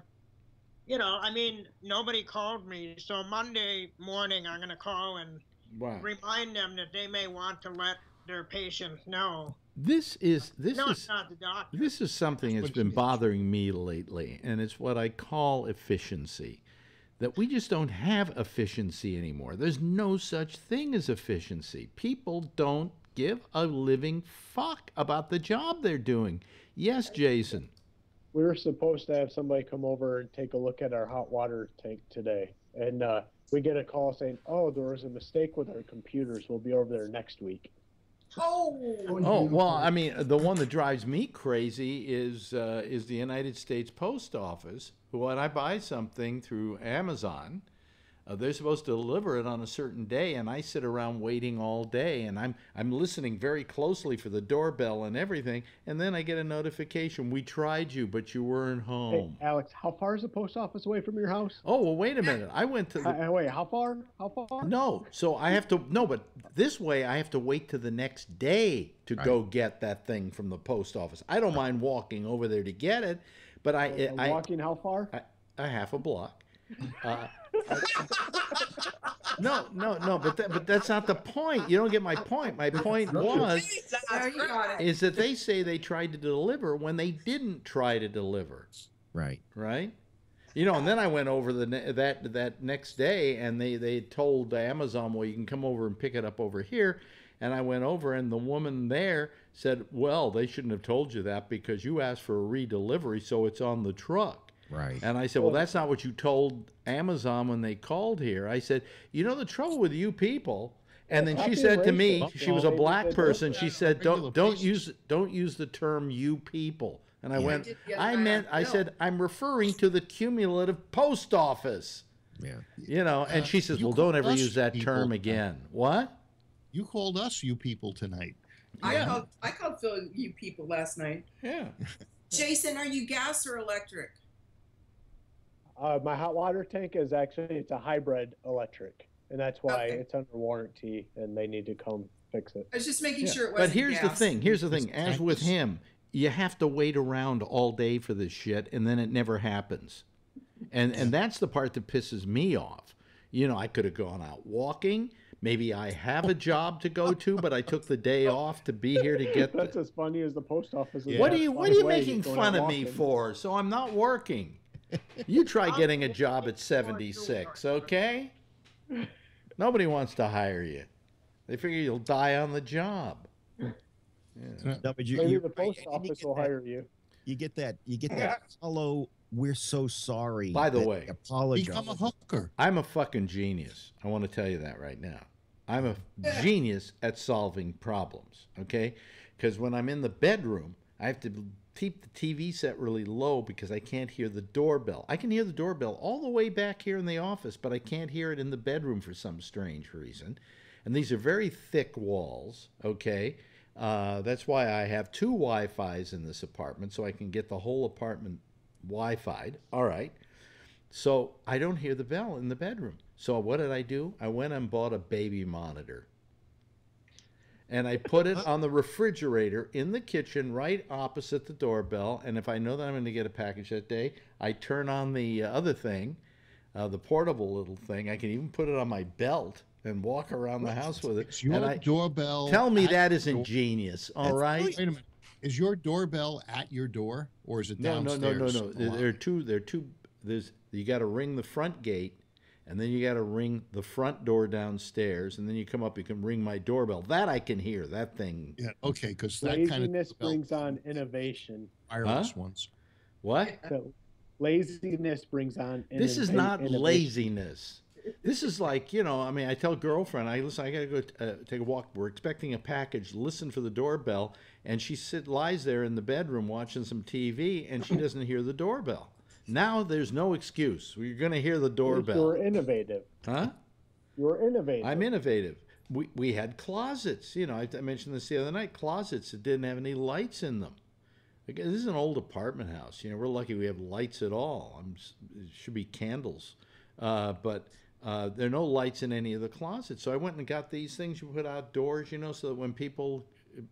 nobody called me. So Monday morning, I'm going to call and remind them that they may want to let their patients know. This is It's not the doctor. This is something that's been bothering me lately, and it's what I call efficiency. That we just don't have efficiency anymore. There's no such thing as efficiency. People don't give a living fuck about the job they're doing. Yes, Jason. We were supposed to have somebody come over and take a look at our hot water tank today, and we get a call saying, "Oh, there was a mistake with our computers. We'll be over there next week." Oh, well, I mean, the one that drives me crazy is the United States Post Office, who, when I buy something through Amazon, they're supposed to deliver it on a certain day, and I sit around waiting all day, and I'm listening very closely for the doorbell and everything, and then I get a notification, we tried you, but you weren't home. Hey, Alex, how far is the post office away from your house? Oh, well, wait a minute. I went to wait, how far? How far? No, so I have to, no, but this way I have to wait to the next day to go get that thing from the post office. I don't mind walking over there to get it, but walking how far? A half a block. No, but that's not the point. You don't get my point. My point is that they say they tried to deliver when they didn't try to deliver. Right. Right? And then I went over that next day, and they told Amazon, well, you can come over and pick it up over here. And I went over, and the woman there said, well, they shouldn't have told you that because you asked for a redelivery, so it's on the truck. Right. And I said, well, that's not what you told Amazon when they called here. I said, the trouble with you people. And then she said to me, she was a black person. She said, don't use the term you people. And I went, I said, I'm referring to the cumulative post office. Yeah. And she says, well, don't ever use that term again. What? You called us you people tonight. I called Phil you people last night. Yeah. Jason, are you gas or electric? My hot water tank is actually it's a hybrid electric, and that's why Okay. it's under warranty, and they need to come fix it. I was just making Yeah. sure it But wasn't here's the gas. thing. Here's the thing. As with him, you have to wait around all day for this shit, and then it never happens. And that's the part that pisses me off. You know, I could have gone out walking. Maybe I have a job to go to, but I took the day off to be here to get. That's as funny as the post office. Is What are that you far What are you away, making going fun out of me walking. for? So I'm not working. You try getting a job at 76, okay? Nobody wants to hire you. They figure you'll die on the job. Yeah. No, but Maybe you're the right, post and you office get will that- hire you. You get that. Hello, we're so sorry. By the that way, they apologize. Become a hooker. I'm a fucking genius. I want to tell you that right now. I'm a genius at solving problems, okay? Because when I'm in the bedroom, I have to keep the TV set really low because I can't hear the doorbell. I can hear the doorbell all the way back here in the office, but I can't hear it in the bedroom for some strange reason. And these are very thick walls, okay? That's why I have 2 Wi-Fis in this apartment, so I can get the whole apartment Wi-Fi'd. All right. So I don't hear the bell in the bedroom. So what did I do? I went and bought a baby monitor. And I put it on the refrigerator in the kitchen right opposite the doorbell. And if I know that I'm going to get a package that day, I turn on the other thing, the portable little thing. I can even put it on my belt and walk around the house with it. Is your And doorbell? tell me at that your isn't door? genius, all right? Wait a minute. Is your doorbell at your door, or is it No, downstairs? no. There are two. There's you got to ring the front gate, and then you got to ring the front door downstairs, and then you come up. You can ring my doorbell. That I can hear. That thing. Yeah. Okay, because that kind of Laziness brings on innovation. wireless ones. What? So laziness brings on. This is not innovation. laziness. This is like, you know, I mean, I tell girlfriend, I got to go take a walk. We're expecting a package. Listen for the doorbell. And she lies there in the bedroom watching some TV, and she doesn't hear the doorbell. Now there's no excuse. You're going to hear the doorbell. You're innovative. Huh? You're innovative. I'm innovative. We had closets. You know, I mentioned this the other night. Closets that didn't have any lights in them. Again, this is an old apartment house. You know, we're lucky we have lights at all. It should be candles. But there are no lights in any of the closets. So I went and got these things you put outdoors, you know, so that when people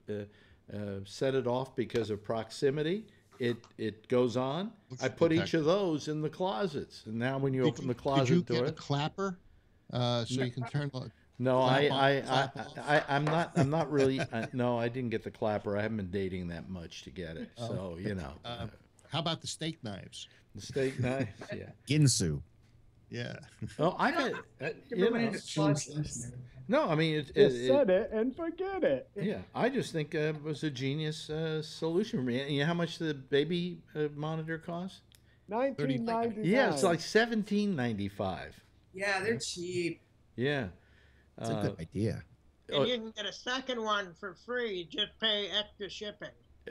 set it off because of proximity, it goes on. I put each of those in the closets. And now when you open the closet Did you door... get a clapper so you can turn the... No, clap on, I'm not really. No, I didn't get the clapper. I haven't been dating that much to get it. So you know. How about the steak knives? The steak knife, yeah. Ginsu. Yeah. Oh, I got. You know. No, I mean Just set it and forget it. Yeah, I just think it was a genius solution for me. And you know how much the baby monitor cost? $19.99. Yeah, it's like $17.95. Yeah, they're cheap. Yeah. That's a good idea. And you can get a second one for free. Just pay extra shipping.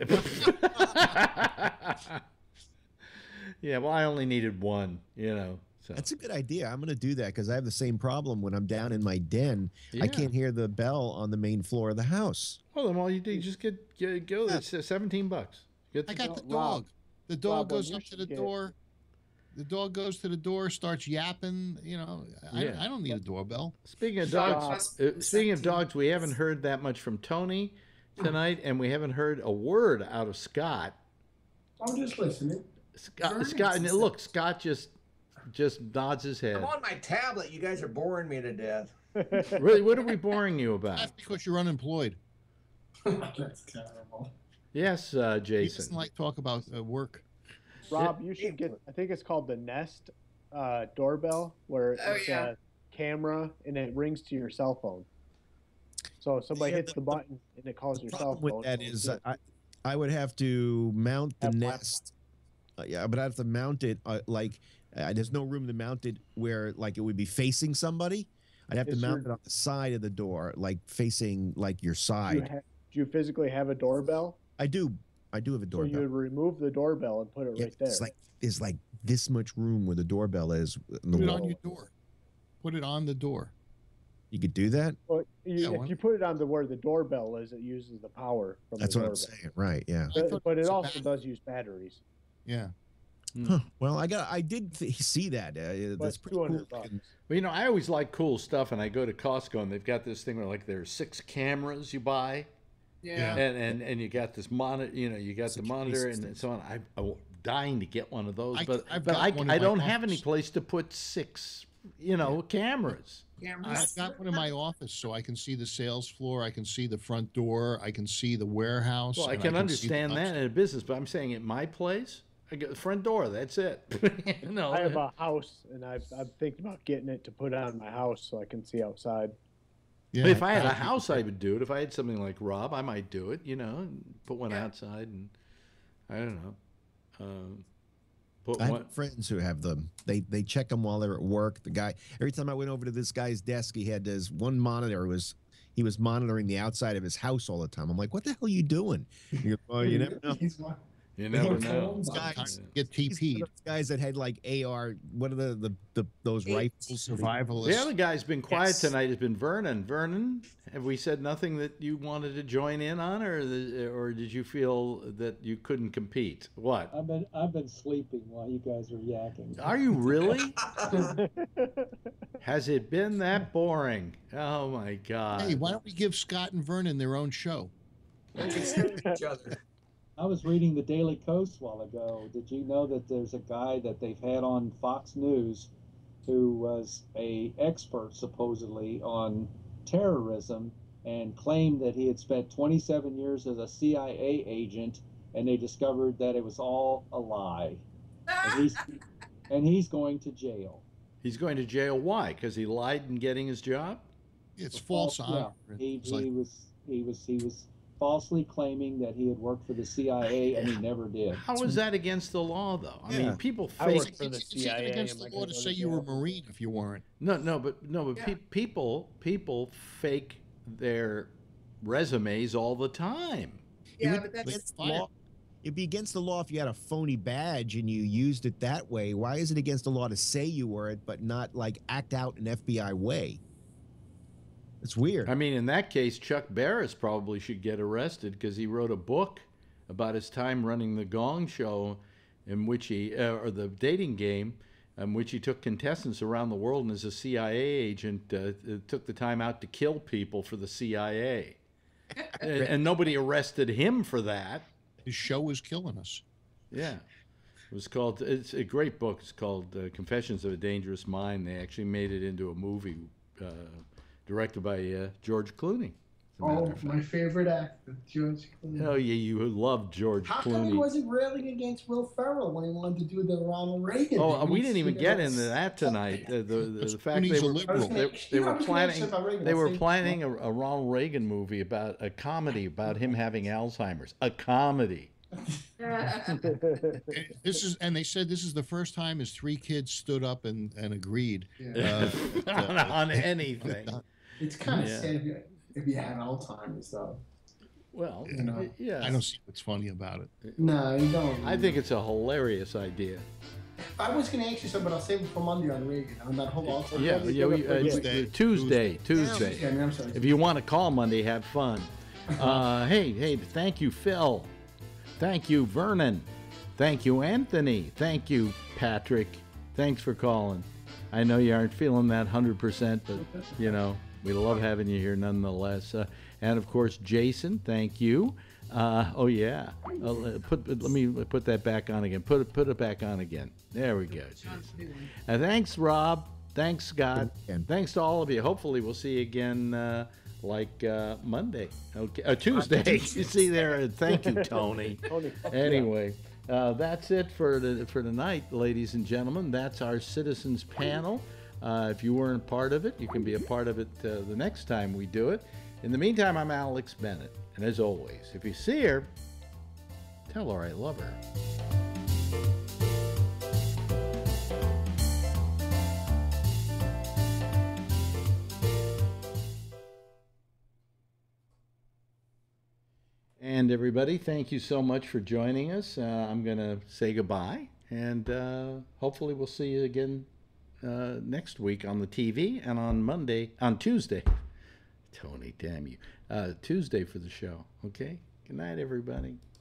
Yeah, well, I only needed one, you know. So. That's a good idea. I'm going to do that because I have the same problem when I'm down in my den. Yeah. I can't hear the bell on the main floor of the house. Well, then all you do, you just go. It's $17. Get I got the dog. Rob. The dog Rob, goes what up you to the should get- door. The dog goes to the door, starts yapping. You know, Yeah. I don't need a doorbell. Speaking of Stop. dogs, we haven't heard that much from Tony tonight, and we haven't heard a word out of Scott. I'm just listening. Scott, and look, Scott just nods his head. I'm on my tablet. You guys are boring me to death. Really, what are we boring you about? That's because you're unemployed. That's terrible. Yes, He doesn't Jason. like talk about work. Rob, you should get. I think it's called the Nest doorbell, where Oh, it's yeah. a camera and it rings to your cell phone. So if somebody Yeah, hits the button and it calls The your cell problem phone. with that it'll is do it. I would have to mount the Have Wi-Fi. Nest. Yeah, but I have to mount it there's no room to mount it where like it would be facing somebody. I'd have to Is mount your- it on the side of the door, like facing like your side. Do you physically have a doorbell? I do have a So you doorbell. would remove the doorbell and put it Yeah, right there. It's like this much room where the doorbell is. In the Put it wall. on your door. Put it on the door. You could do that? Well, if you put it on where the doorbell is, it uses the power from That's the what doorbell. I'm saying, right? Yeah. But it also does use batteries. Yeah. Huh. Well, I did see that. That's pretty cool. Well, you know, I always like cool stuff, and I go to Costco, and they've got this thing where like there's 6 cameras you buy. Yeah. And you got this monitor, you know, you got the monitor and so on. I'm dying to get one of those, I don't have any place to put 6, you know, cameras. I've got one in my office, so I can see the sales floor, I can see the front door, I can see the warehouse. Well, I can understand that in a business, but I'm saying at my place, I get the front door. That's it. I have a house, and I'm thinking about getting it to put on my house so I can see outside. Yeah, if I had a house, I would do it. If I had something like Rob, I might do it, you know, and put one outside, and I don't know. I have friends who have them. They check them while they're at work. The guy, every time I went over to this guy's desk, he had this one monitor. He was monitoring the outside of his house all the time. I'm like, what the hell are you doing? You never know. You never know. Guys get TP'd. Guys that had like AR, what are those rifles? Survivalists. The other guy's been quiet tonight has been Vernon. Vernon, have we said nothing that you wanted to join in on, or did you feel that you couldn't compete? What? I've been sleeping while you guys were yakking. Are you really? Has it been that boring? Oh my God! Hey, why don't we give Scott and Vernon their own show? Each other. I was reading the Daily Coast a while ago. Did you know that there's a guy that they've had on Fox News who was an expert supposedly on terrorism and claimed that he had spent 27 years as a CIA agent, and they discovered that it was all a lie. And he's going to jail. He's going to jail. Why? Because he lied in getting his job? It's false honor. Yeah. He was falsely claiming that he had worked for the CIA, and he never did. How is that against the law, though? I mean, people fake. It's even against the law to say you were a Marine if you weren't. But people fake their resumes all the time. Yeah, but that's law. It'd be against the law if you had a phony badge and you used it that way. Why is it against the law to say you were it, but not like act out an FBI way? It's weird. I mean, in that case, Chuck Barris probably should get arrested because he wrote a book about his time running the Gong Show, in which or the dating game, in which he took contestants around the world, and as a CIA agent, took the time out to kill people for the CIA, and nobody arrested him for that. His show was killing us. Yeah. It was called. It's a great book. It's called Confessions of a Dangerous Mind. They actually made it into a movie. Directed by George Clooney. Oh, my favorite actor, George Clooney. Oh, yeah, you love George How Clooney. come he wasn't railing against Will Ferrell when he wanted to do the Ronald Reagan? Oh, we didn't even get into that tonight. The fact they were planning a Ronald Reagan movie about a comedy about him having Alzheimer's. A comedy. And they said this is the first time his 3 kids stood up and agreed on anything. It's kind of sad if you had Alzheimer's, though. Well, you know. Yeah. I don't see what's funny about it. No, you don't. I think it's a hilarious idea. I was going to ask you something, but I'll save it for Monday on Reagan. On that whole Alzheimer's. Yeah, Tuesday. Yeah, I'm sorry. If you want to call Monday, have fun. Hey, thank you, Phil. Thank you, Vernon. Thank you, Anthony. Thank you, Patrick. Thanks for calling. I know you aren't feeling that 100%, but, you know, we love having you here nonetheless. And, of course, Jason, thank you. Oh, yeah. Let me put that back on again. Put it back on again. There we go. Thanks, Rob. Thanks, Scott. And thanks to all of you. Hopefully we'll see you again Monday. Okay, Tuesday. You see there. Thank you, Tony. Anyway, that's it for tonight, ladies and gentlemen. That's our citizens panel. If you weren't part of it, you can be a part of it the next time we do it. In the meantime, I'm Alex Bennett, and as always, if you see her, tell her I love her. And everybody, thank you so much for joining us. I'm going to say goodbye, and hopefully we'll see you again next week on the TV and on Tuesday. Tony, damn you. Tuesday for the show. Okay? Good night, everybody.